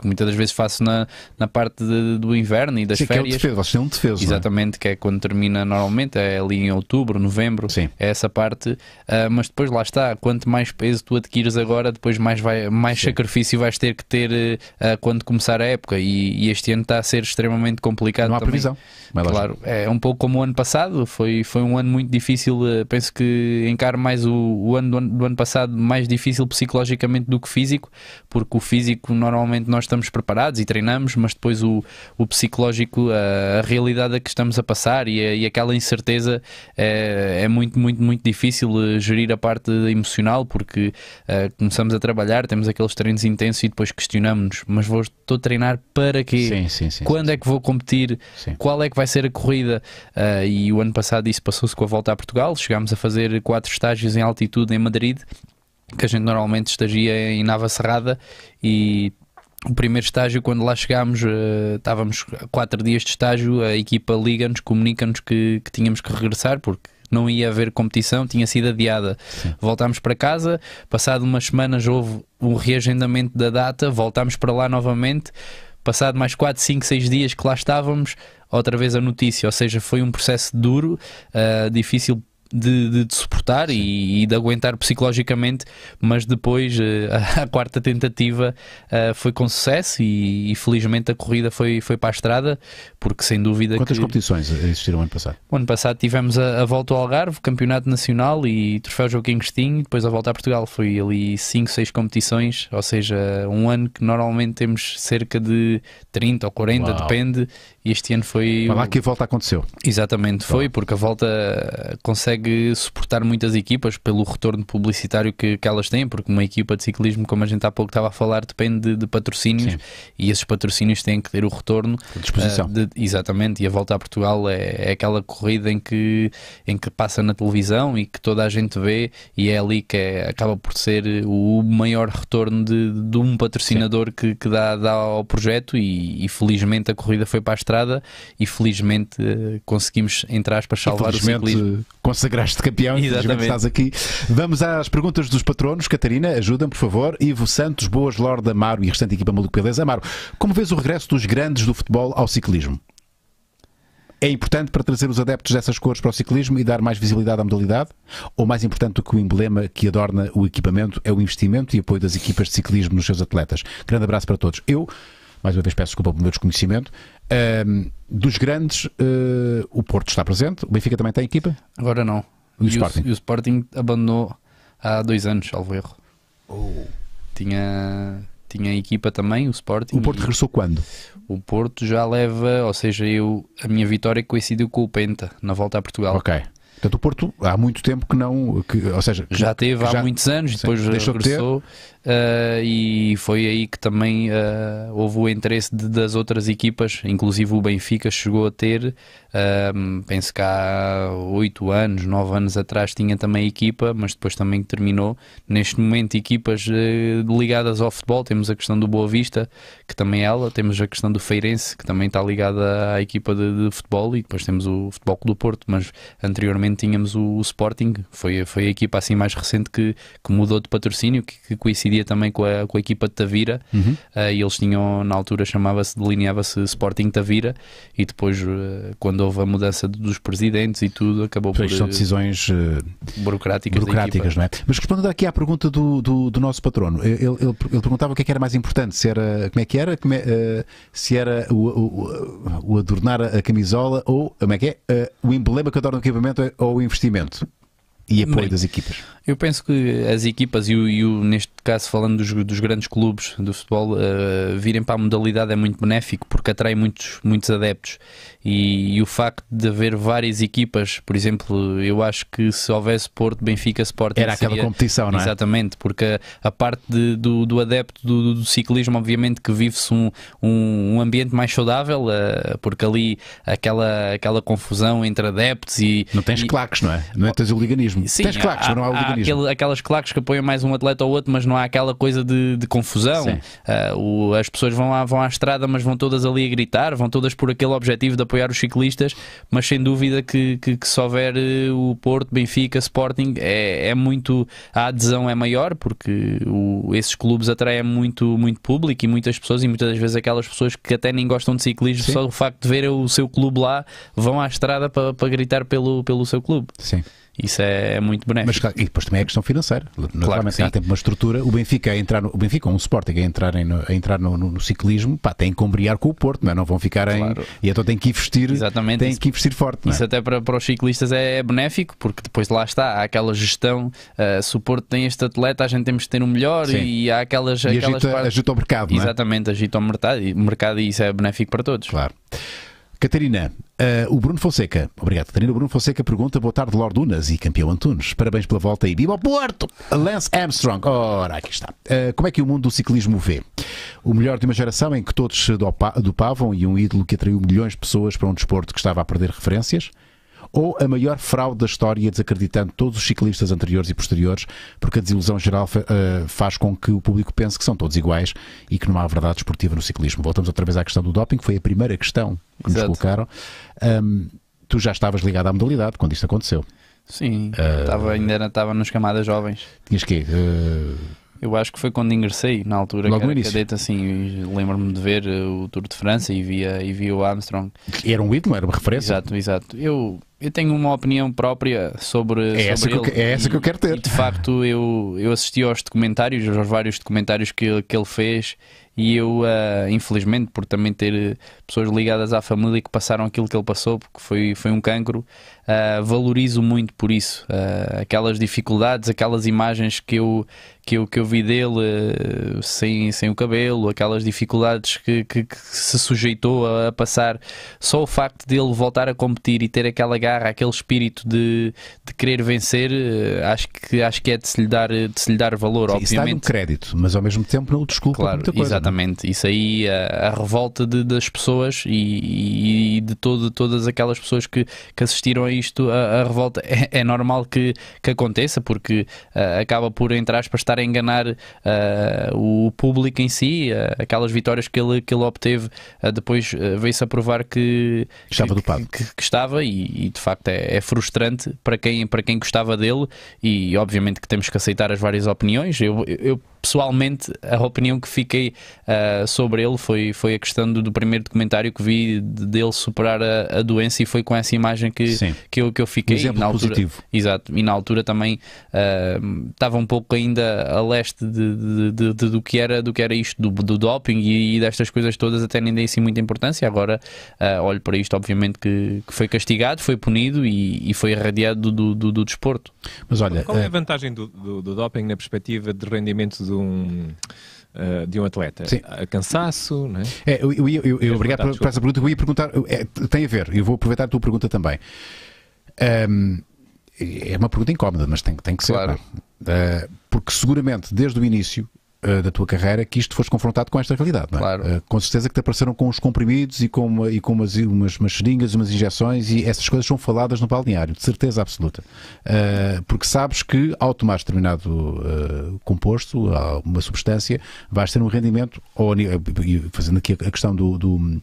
que muitas das vezes faço na, na parte de, do inverno e das Sim, férias. Que é o defeso, vocês têm um defeso. Exatamente, que é quando termina normalmente, é ali em outubro, novembro, Sim. é essa parte, uh, mas depois lá está, quanto mais peso tu adquires agora, depois mais, vai, mais sacrifício vais ter que ter uh, quando começar a época, e, e este ano está a ser extremamente complicado. Não há também. previsão. Claro, é um pouco como o ano passado, foi, foi um ano muito difícil, uh, penso que encaro mais o, o ano do, ano do ano passado mais difícil psicologicamente do que físico, porque o físico normalmente nós estamos preparados e treinamos, mas depois o, o psicológico, a, a realidade a que estamos a passar e, a, e aquela incerteza é, é muito, muito, muito difícil gerir a parte emocional, porque uh, começamos a trabalhar, temos aqueles treinos intensos e depois questionamos-nos, mas vou, estou a treinar para quê? Sim, sim, sim, Quando sim, é que vou competir? Sim. Qual é que vai ser a corrida? Uh, e o ano passado isso passou-se com a volta a Portugal, chegámos a fazer quatro estágios em altitude em Madrid, que a gente normalmente estagia em Navacerrada, e o primeiro estágio, quando lá chegámos, uh, estávamos quatro dias de estágio, a equipa liga-nos, comunica-nos que, que tínhamos que regressar, porque não ia haver competição, tinha sido adiada. Sim. Voltámos para casa, passado umas semanas houve um reagendamento da data, voltámos para lá novamente, passado mais quatro, cinco, seis dias que lá estávamos, outra vez a notícia, ou seja, foi um processo duro, uh, difícil De, de, de suportar e, e de aguentar psicologicamente, mas depois a, a quarta tentativa uh, foi com sucesso e, e felizmente a corrida foi, foi para a estrada, porque sem dúvida. Quantas que... competições existiram ano passado? O ano passado tivemos a, a volta ao Algarve, Campeonato Nacional e Troféu Joaquim Cristinho, e depois a volta a Portugal. Foi ali cinco, seis competições, ou seja, um ano que normalmente temos cerca de trinta ou quarenta, Uau. Depende, e este ano foi... Mas lá que a volta aconteceu. Exatamente, foi, Uau. porque a volta consegue suportar muitas equipas pelo retorno publicitário que, que elas têm, porque uma equipa de ciclismo, como a gente há pouco estava a falar, depende de, de patrocínios. Sim. E esses patrocínios têm que ter o retorno a disposição. Uh, de, exatamente, e a volta a Portugal é, é aquela corrida em que, em que passa na televisão e que toda a gente vê, e é ali que é, acaba por ser o maior retorno de, de um patrocinador que, que dá, dá ao projeto, e, e felizmente a corrida foi para a estrada e felizmente uh, conseguimos, entre aspas, salvar o ciclismo. Consagraste campeão, infelizmente estás aqui. Vamos às perguntas dos patronos. Catarina, ajuda-me, por favor. Ivo Santos, Boas, Lorde, Amaro e a restante equipa Maluco Beleza. Amaro, como vês o regresso dos grandes do futebol ao ciclismo? É importante para trazer os adeptos dessas cores para o ciclismo e dar mais visibilidade à modalidade? Ou mais importante do que o emblema que adorna o equipamento é o investimento e apoio das equipas de ciclismo nos seus atletas? Grande abraço para todos. Eu, mais uma vez, peço desculpa pelo meu desconhecimento. Um, dos grandes, uh, o Porto está presente. O Benfica também tem equipa? Agora não. E o, e Sporting? O, e o Sporting abandonou há dois anos, salvo erro. Oh. Tinha, tinha equipa também, o Sporting. O Porto regressou quando? O Porto já leva, ou seja, eu, a minha vitória coincidiu com o Penta, na volta a Portugal. Ok. Portanto, o Porto há muito tempo que não... Que, ou seja, que já teve há já, muitos anos, depois sim, deixou regressou, uh, e foi aí que também uh, houve o interesse de, das outras equipas, inclusive o Benfica chegou a ter, uh, penso que há oito anos, nove anos atrás tinha também equipa, mas depois também terminou. Neste momento, equipas uh, ligadas ao futebol, temos a questão do Boa Vista, que também é ela, temos a questão do Feirense, que também está ligada à equipa de, de futebol, e depois temos o Futebol Clube do Porto, mas anteriormente tínhamos o, o Sporting, foi, foi a equipa assim mais recente que, que mudou de patrocínio, que, que coincidia também com a, com a equipa de Tavira, uhum. uh, e eles tinham, na altura chamava-se, delineava-se Sporting Tavira, e depois uh, quando houve a mudança dos presidentes e tudo, acabou pois por... São decisões uh, burocráticas, burocráticas não é? Mas respondendo aqui à pergunta do, do, do nosso patrono, ele, ele, ele perguntava o que é que era mais importante, se era, como é que era, como é, uh, se era o, o, o adornar a camisola ou, como é que é, uh, o emblema que adorna o equipamento ou o investimento e apoio Bem, das equipas? Eu penso que as equipas e, o, e o, neste caso falando dos, dos grandes clubes do futebol, uh, virem para a modalidade é muito benéfico, porque atrai muitos, muitos adeptos, e, e o facto de haver várias equipas, por exemplo, eu acho que se houvesse Porto, Benfica, Sporting, era aquela seria, competição, não é? Exatamente, porque a, a parte de, do, do adepto do, do ciclismo, obviamente que vive-se um, um, um ambiente mais saudável, uh, porque ali aquela, aquela confusão entre adeptos e... Não tens e, claques, não é? Não é tens o liganismo. Sim, Tens claques, há, mas não há há hooliganismo. aquele, aquelas claques que apoiam mais um atleta ou outro, mas não há aquela coisa de, de confusão. Uh, o, as pessoas vão à, vão à estrada, mas vão todas ali a gritar, vão todas por aquele objetivo de apoiar os ciclistas, mas sem dúvida que, que, que se houver uh, o Porto, Benfica, Sporting, é, é muito, a adesão é maior, porque o, esses clubes atraem muito, muito público e muitas pessoas, e muitas das vezes aquelas pessoas que até nem gostam de ciclismo, sim, só o facto de ver o seu clube lá, vão à estrada para, para gritar pelo, pelo seu clube. Sim. Isso é muito benéfico. Mas, e depois também é a questão financeira. Claro que sim. Há tempo uma estrutura. O Benfica a entrar no, o Benfica, um Sporting a entrar, em, a entrar no, no, no ciclismo, pá, tem que ombrear com o Porto, não, é? Não vão ficar claro. em. E então tem que investir. Exatamente. Tem isso, que investir forte. Não é? Isso até para, para os ciclistas é benéfico, porque depois lá está, há aquela gestão. Uh, se o Porto tem este atleta, a gente temos que ter um melhor, sim, e há aquelas. E aquelas agita, partes... agita o mercado. Não é? Exatamente, agita o mercado, o mercado e isso é benéfico para todos. Claro. Catarina, uh, o Bruno Fonseca, obrigado Catarina, o Bruno Fonseca pergunta: boa tarde Lord Unas e campeão Antunes, parabéns pela volta e viva o Porto! Lance Armstrong, ora aqui está. Uh, como é que o mundo do ciclismo vê? O melhor de uma geração em que todos se dopa, dopavam e um ídolo que atraiu milhões de pessoas para um desporto que estava a perder referências? Ou a maior fraude da história, desacreditando todos os ciclistas anteriores e posteriores, porque a desilusão geral uh, faz com que o público pense que são todos iguais e que não há verdade esportiva no ciclismo. Voltamos outra vez à questão do doping, que foi a primeira questão que Exato. nos colocaram. Um, tu já estavas ligado à modalidade quando isto aconteceu? Sim, uh, estava, ainda estava nas camadas jovens. Tinhas que uh, Eu acho que foi quando ingressei, na altura Logo que era cadete, assim, lembro-me de ver o Tour de França e via, e via o Armstrong. Era um ídolo, era uma referência. Exato, exato. Eu, eu tenho uma opinião própria sobre, é sobre essa ele. Que eu, é essa e, que eu quero ter. E de facto eu, eu assisti aos documentários, aos vários documentários que, que ele fez, e eu, uh, infelizmente, por também ter pessoas ligadas à família que passaram aquilo que ele passou, porque foi, foi um cancro, uh, valorizo muito por isso. Uh, aquelas dificuldades, aquelas imagens que eu, que eu, que eu vi dele uh, sem, sem o cabelo, aquelas dificuldades que, que, que se sujeitou a, a passar. Só o facto dele voltar a competir e ter aquela garra, aquele espírito de, de querer vencer, uh, acho, que, acho que é de se lhe dar, de se lhe dar valor. Sim, obviamente. Isso dá um crédito, mas ao mesmo tempo não o desculpa claro, muita coisa. Exatamente, isso aí, a, a revolta de, das pessoas e, e de todo, todas aquelas pessoas que, que assistiram a isto, a, a revolta é, é normal que, que aconteça, porque uh, acaba por, entre aspas, estar a enganar uh, o público em si, uh, aquelas vitórias que ele, que ele obteve, uh, depois uh, veio-se a provar que estava que, dopado. Que, que estava e, e de facto é, é frustrante para quem, para quem gostava dele, e obviamente que temos que aceitar as várias opiniões. Eu, eu pessoalmente, a opinião que fiquei uh, sobre ele foi, foi a questão do, do primeiro documentário que vi de, dele superar a, a doença, e foi com essa imagem que, que, eu, que eu fiquei. Um exemplo na altura, positivo. Exato, e na altura também uh, estava um pouco ainda a leste de, de, de, de, do, que era, do que era isto, do, do doping e, e destas coisas todas, até nem dei assim muita importância. Agora uh, olho para isto, obviamente que, que foi castigado, foi punido e, e foi irradiado do, do, do desporto. Mas olha, qual é a vantagem do, do, do doping na perspectiva de rendimento de um, uh, de um atleta? Sim. A cansaço, não é? É, eu, eu, eu, eu, obrigado por, por essa pergunta. Eu ia perguntar, é, tem a ver, eu vou aproveitar a tua pergunta também. Um, é uma pergunta incómoda, mas tem, tem que ser. Claro. Uh, porque seguramente, desde o início uh, da tua carreira, que isto foste confrontado com esta realidade. Não é? Claro. Uh, com certeza que te apareceram com os comprimidos e com, uma, e com umas, umas, umas seringas, umas injeções, e essas coisas são faladas no balneário, de certeza absoluta. Uh, porque sabes que, ao tomar determinado uh, composto, uma substância, vais ter um rendimento, ou, fazendo aqui a questão do... do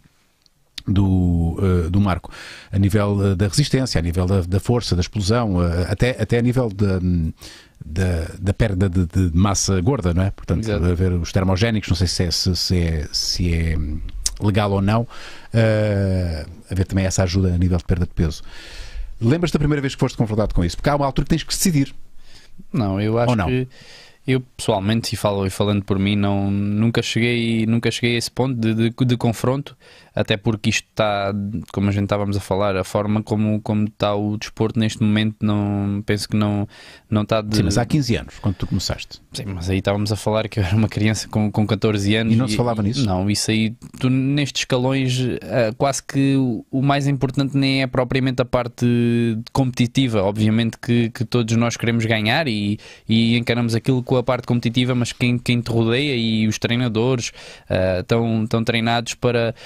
Do, uh, do Marco, a nível uh, da resistência, a nível da, da força, da explosão, uh, até, até a nível da, da, da perda de, de massa gorda, não é? Portanto, a ver os termogénicos, não sei se é, se, se é, se é legal ou não, uh, a ver também essa ajuda a nível de perda de peso. Lembras-te da primeira vez que foste confrontado com isso? Porque há uma altura que tens que decidir. Não, eu acho ou não? que eu pessoalmente, e, falo, e falando por mim, não, nunca, cheguei, nunca cheguei a esse ponto de, de, de confronto, até porque isto está, como a gente estávamos a falar, a forma como, como está o desporto neste momento, não, penso que não, não está de... Sim, mas há quinze anos, quando tu começaste. Sim, mas aí estávamos a falar que eu era uma criança com, com catorze anos. E não se falava nisso? Não, isso aí, tu, nestes escalões, uh, quase que o, o mais importante nem é propriamente a parte competitiva. Obviamente que, que todos nós queremos ganhar e, e encaramos aquilo com a parte competitiva, mas quem, quem te rodeia e os treinadores uh, estão, estão treinados para, para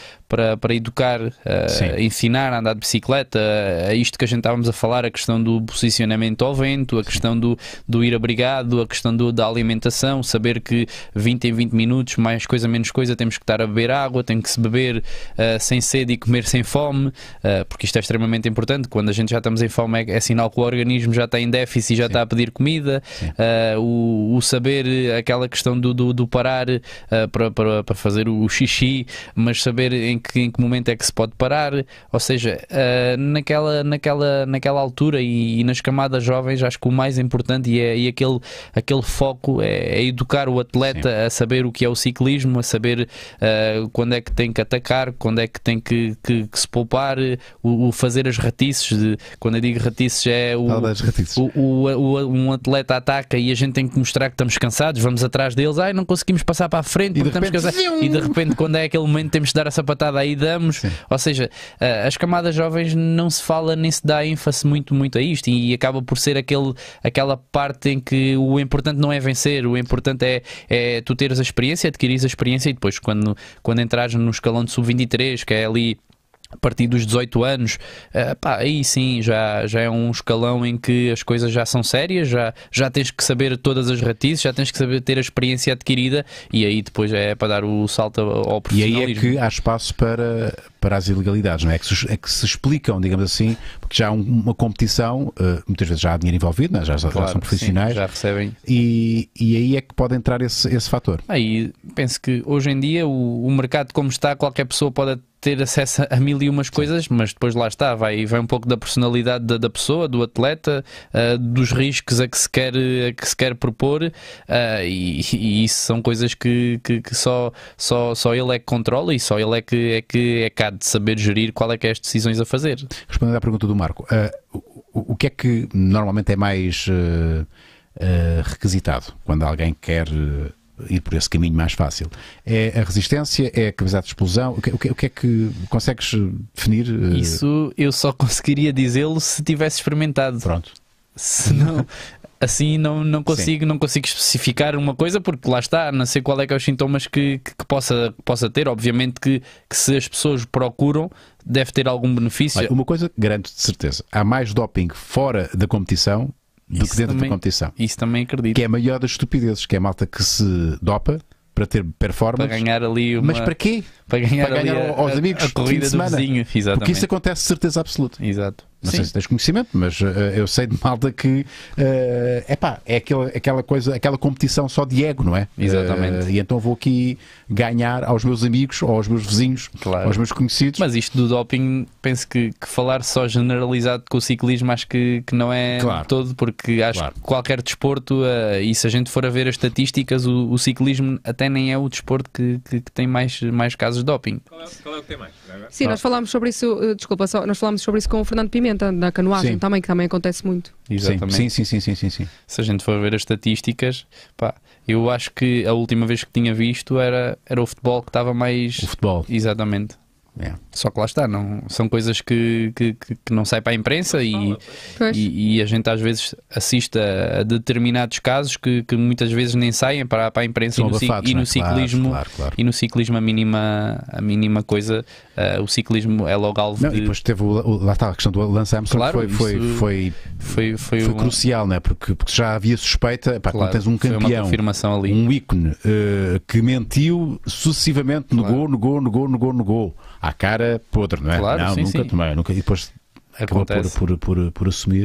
para, para educar, uh, ensinar a andar de bicicleta, uh, isto que a gente estávamos a falar, a questão do posicionamento ao vento, a questão do, do ir abrigado, a questão do, da alimentação, saber que vinte em vinte minutos, mais coisa menos coisa, temos que estar a beber água, tem que se beber uh, sem sede e comer sem fome, uh, porque isto é extremamente importante. Quando a gente já estamos em fome é, é sinal que o organismo já está em déficit e já Sim. está a pedir comida. Uh, o, o saber aquela questão do, do, do parar uh, para, para, para fazer o xixi, mas saber em que, em que momento é que se pode parar, ou seja, uh, naquela, naquela, naquela altura e, e nas camadas jovens, acho que o mais importante e, é, e aquele, aquele foco é, é educar o atleta Sim. a saber o que é o ciclismo, a saber uh, quando é que tem que atacar, quando é que tem que, que, que se poupar, o, o fazer as ratices, de, quando eu digo ratices é o, o, o, o, um atleta ataca e a gente tem que mostrar que estamos cansados, vamos atrás deles, ai não conseguimos passar para a frente porque estamos cansados, e de repente quando é aquele momento temos de dar a sapatada aí damos, Sim. ou seja, uh, as camadas jovens não se fala nem se dá ênfase muito, muito a isto e acaba por ser aquele, aquela parte em que o importante não é vencer, o importante é, é tu teres a experiência, adquirires a experiência e depois quando, quando entrares no escalão de sub vinte e três, que é ali a partir dos dezoito anos, uh, pá, aí sim já, já é um escalão em que as coisas já são sérias, já, já tens que saber todas as ratices, já tens que saber ter a experiência adquirida e aí depois é para dar o salto ao profissionalismo. E aí é que há espaço para, para as ilegalidades, não é? É que se, é que se explicam, digamos assim, porque já há uma competição, uh, muitas vezes já há dinheiro envolvido, não é? já, já claro, são profissionais, sim, já recebem. E, e aí é que pode entrar esse, esse fator. Aí penso que hoje em dia o, o mercado como está, qualquer pessoa pode ter acesso a mil e umas coisas, mas depois lá está, vai, vai um pouco da personalidade da, da pessoa, do atleta, uh, dos riscos a que se quer, a que se quer propor, uh, e, e isso são coisas que, que, que só, só, só ele é que controla e só ele é que é, que é cá de saber gerir qual é que é as decisões a fazer. Respondendo à pergunta do Marco, uh, o, o que é que normalmente é mais uh, uh, requisitado quando alguém quer... Uh, ir por esse caminho mais fácil? É a resistência? É a capacidade de explosão? O que, o que, o que é que consegues definir? Isso eu só conseguiria dizê-lo se tivesse experimentado. Pronto. Se não, assim não, não, consigo, não consigo especificar uma coisa porque lá está, não sei qual é que é os sintomas que, que, que possa, possa ter. Obviamente que, que se as pessoas procuram deve ter algum benefício. Olha, uma coisa garanto de certeza, há mais doping fora da competição do isso que dentro também, da competição. Isso também acredito. Que é a maior das estupidezes, que é a malta que se dopa para ter performance. Para ganhar ali uma... Mas para quê? Para ganhar, para ganhar ali a, aos amigos a, a corrida de do vizinho. Exatamente. Porque isso acontece de certeza absoluta. Exato. Não Sim. sei se tens conhecimento, mas uh, eu sei de malta que uh, epá, é aquela, aquela coisa, aquela competição só de ego, não é? Exatamente. Uh, e então vou aqui ganhar aos meus amigos, ou aos meus vizinhos, claro. aos meus conhecidos. Mas isto do doping, penso que, que falar só generalizado com o ciclismo acho que, que não é claro. todo, porque acho claro. que qualquer desporto, uh, e se a gente for a ver as estatísticas, o, o ciclismo até nem é o desporto que, que, que tem mais, mais casos de doping. Qual é, qual é o que tem mais? Sim, nós falámos sobre isso, uh, desculpa só, nós falámos sobre isso com o Fernando Pimenta, na canoagem. Também, que também acontece muito. Exatamente. Sim, sim, sim, sim, sim, sim. Se a gente for ver as estatísticas, pá, eu acho que a última vez que tinha visto era, era o futebol que estava mais... O futebol. Exatamente. É. Só que lá está, não, são coisas que, que, que não saem para a imprensa e, e, e a gente às vezes assiste a, a determinados casos que, que muitas vezes nem saem para, para a imprensa e no, abafados, e no né? ciclismo claro, claro, claro. E no ciclismo a mínima, a mínima coisa, uh, o ciclismo é logo alvo não, de... E depois teve o, o, lá está a questão do Lance Armstrong, claro, foi, foi, foi, foi, foi, foi, foi um... crucial, né? porque, porque já havia suspeita, pá, claro, quando tens um campeão, ali. um ícone uh, que mentiu sucessivamente, negou, claro. negou, negou, negou, negou, à cara podre, não é? Claro, não, sim, nunca sim. tomei, nunca, e depois acabou por, por, por, por assumir.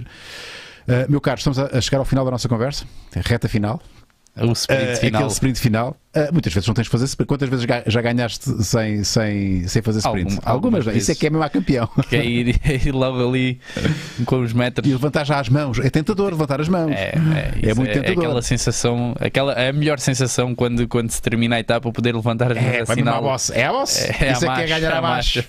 Uh, meu caro, estamos a, a chegar ao final da nossa conversa, reta final. O sprint uh, final. Aquele sprint final. Uh, muitas vezes não tens de fazer sprint. Quantas vezes já ganhaste sem, sem, sem fazer sprint? Algum, algumas, algumas isso é que é mesmo a campeão. Que é ir, ir logo ali com os metros. E levantar já as mãos. É tentador levantar as mãos. É, é, é muito é, tentador. É aquela sensação, aquela, é a melhor sensação quando, quando se termina a etapa, poder levantar as mãos. É, a sinal. A boss. É a boss. É, isso é é que é ganhar a baixo.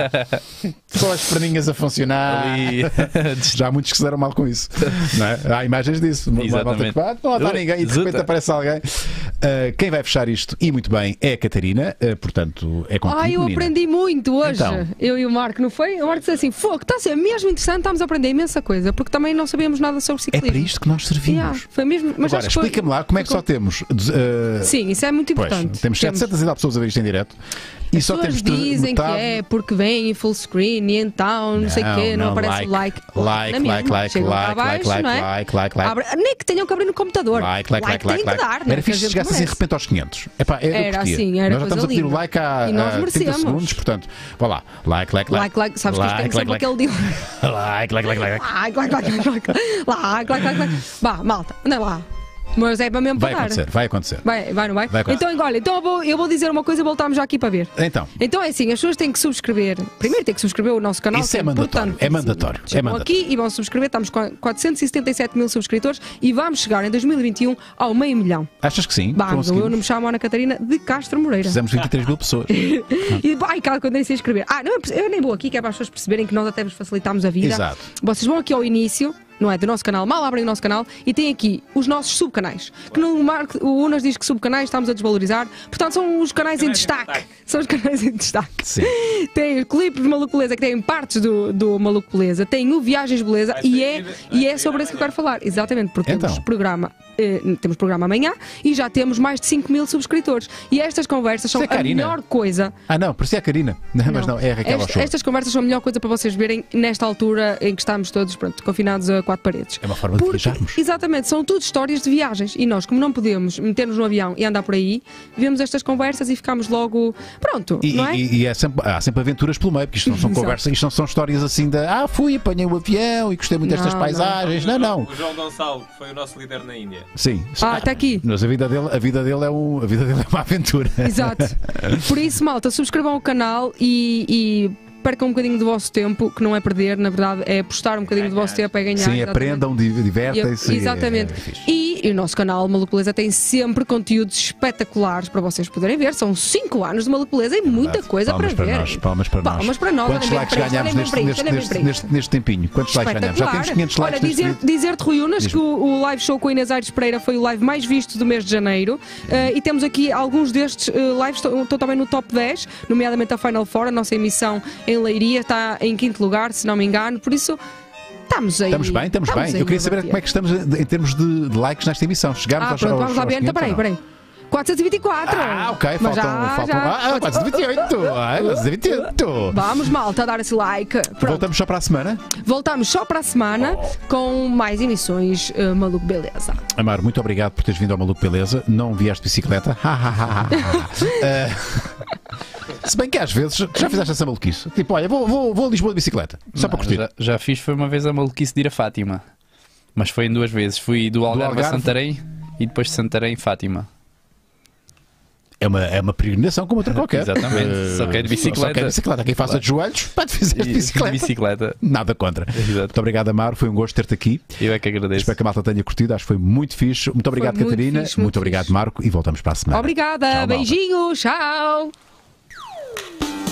Só as perninhas a funcionar. Ali. Já há muitos que se deram mal com isso. Não é? Há imagens disso. Exatamente. Não está ninguém e de repente aparece conhece alguém. Uh, quem vai fechar isto, e muito bem, é a Catarina. Uh, portanto, é contigo, Ah, eu menina. aprendi muito hoje. Então. Eu e o Marco, não foi? O Marco disse assim: fogo, está a ser mesmo interessante, estamos a aprender imensa coisa, porque também não sabíamos nada sobre É ciclismo. para isto que nós servimos. Yeah, foi mesmo, mas Agora, acho que foi- explica-me lá como é que só temos. Uh, Sim, isso é muito pois, importante. temos setecentas e tal pessoas a ver isto em direto. E As só pessoas temos dizem metade... que é porque vem em full screen e então não, sei o quê, não, aparece like, o like. like, Na like, mesma. like, Chegam cá like, abaixo, like, não é? like, like, like. Abre- nem que tenham que abrir no computador. Like, like, like, tem like, que like. dar, né? Era Que a fixe se gente chegasse assim de merece. repente aos quinhentos. Epá, era Era eu curtia. assim, era Nós já estamos coisa a pedir o linda. like há, E nós há trinta merecemos. segundos, portanto, vá lá. Like, like, like. Like, like, sabes que isto tem like, sempre like, aquele deal. like, like, like, like. Like, like, like, like, like, like, like, like, like. Vá, malta, anda lá. Mas é para mesmo Vai para dar. acontecer, vai acontecer. Vai, vai, não vai? Vai acontecer. Então, olha, então eu vou, eu vou dizer uma coisa e voltamos já aqui para ver. Então, Então é assim, as pessoas têm que subscrever. Primeiro têm que subscrever o nosso canal. Isso que é mandatório, importante. é mandatório, é Chegam mandatório. aqui e vão subscrever. Estamos com quatrocentos e setenta e sete mil subscritores e vamos chegar em dois mil e vinte e um ao meio milhão. achas que sim? Vamos, Conseguimos? eu não me chamo Ana Catarina de Castro Moreira. Fizemos vinte e três mil pessoas. E ai, cara, quando nem sei escrever. Ah, não, eu nem vou aqui, que é para as pessoas perceberem que nós até vos facilitamos a vida. Exato. Vocês vão aqui ao início, não é? Do nosso canal, mal abrem o nosso canal e tem aqui os nossos subcanais. Que no Marco, o Unas diz que subcanais estamos a desvalorizar, portanto são os canais em destaque. São os canais em destaque. Sim. Tem o clipe de Maluco Beleza, que tem partes do, do Maluco Beleza, tem o Viagens Beleza e é, e é sobre isso que eu quero falar. Exatamente, porque Então. temos programa. eh, temos programa amanhã e já temos mais de cinco mil subscritores. E estas conversas são Isso é a Karina. melhor coisa. Ah, não, parecia a Karina. Não, mas não, é a Raquel Esta- Ochoa. Estas conversas são a melhor coisa para vocês verem nesta altura em que estamos todos pronto, confinados a quatro paredes. É uma forma de Porque, viajarmos. exatamente, são tudo histórias de viagens. E nós, como não podemos meter-nos no avião e andar por aí, vemos estas conversas e ficamos logo. Pronto, E, não é? e- e é sempre, há sempre aventuras pelo meio, porque isto não são Exato. conversas, isto não são histórias assim de ah, fui, apanhei o avião e gostei muito destas Não, paisagens. Não, não. O João Gonçalo, que foi o nosso líder na Índia. Sim. Ah, está aqui. Mas a vida dele, a vida dele, é, um, a vida dele é uma aventura. Exato. Por isso, malta, subscrevam o canal e. e percam um bocadinho do vosso tempo, que não é perder, na verdade, é apostar um bocadinho do vosso tempo, é ganhar. Sim, exatamente. aprendam, di- divertem-se. E- Exatamente. É, é fixe. E, e o nosso canal Maluco Beleza tem sempre conteúdos espetaculares para vocês poderem ver. São cinco anos de Maluco Beleza e muita coisa palmas para para ver. nós, palmas para nós. Palmas para nós. Quantos olhem bem likes para isto, ganhámos olhem bem neste, para isto, neste, olhem bem neste, para isto. neste, neste tempinho? Quantos likes ganhámos? Já temos quinhentos likes Olha, neste dizer, vídeo. dizer-te, Rui Unas, que o, o live show com a Inês Aires Pereira foi o live mais visto do mês de janeiro. Uh, e temos aqui alguns destes uh, lives, estão estão também no top dez, nomeadamente a Final Four, a nossa emissão em Leiria, está em quinto lugar, se não me engano. Por isso, estamos aí. Estamos bem, estamos, bem. aí Eu queria a saber bater. como é que estamos em em termos de, de likes nesta emissão. Chegámos Ah, aos, pronto, aos, vamos lá aos ver. Então, quinhentos, peraí, ou não? peraí. quatrocentos e vinte e quatro. Ah, ok, Mas faltam, já, faltam já. ah, quatrocentos e vinte e oito. Ah, quatrocentos e vinte e oito. Vamos, malta, a dar esse like. Pronto, Voltamos só para a semana. voltamos só para a semana com mais emissões uh, Maluco Beleza. Amar, muito obrigado por teres vindo ao Maluco Beleza. Não vieste de bicicleta. Uh, se bem que às vezes tu já fizeste essa maluquice. Tipo, olha, vou, vou, vou a Lisboa de bicicleta. Só para Não, curtir. já, já fiz, foi uma vez a maluquice de ir a Fátima. Mas foi em duas vezes. Fui do Algarve, Algarve? a Santarém e depois de Santarém, Fátima. É uma, é uma peregrinação como outra qualquer. Exatamente. Uh, Só quero bicicleta. Só quero bicicleta. Quem faça de joelhos, pode fazer de E- bicicleta. de bicicleta. Nada contra. Exato. Muito obrigado, Amaro. Foi um gosto ter-te aqui. Eu é que agradeço. Espero que a malta tenha curtido. Acho que foi muito fixe. Muito obrigado, muito Catarina. fixe, muito muito obrigado, fixe. Marco. E voltamos para a semana. Obrigada, Tchau, malta. beijinhos, tchau.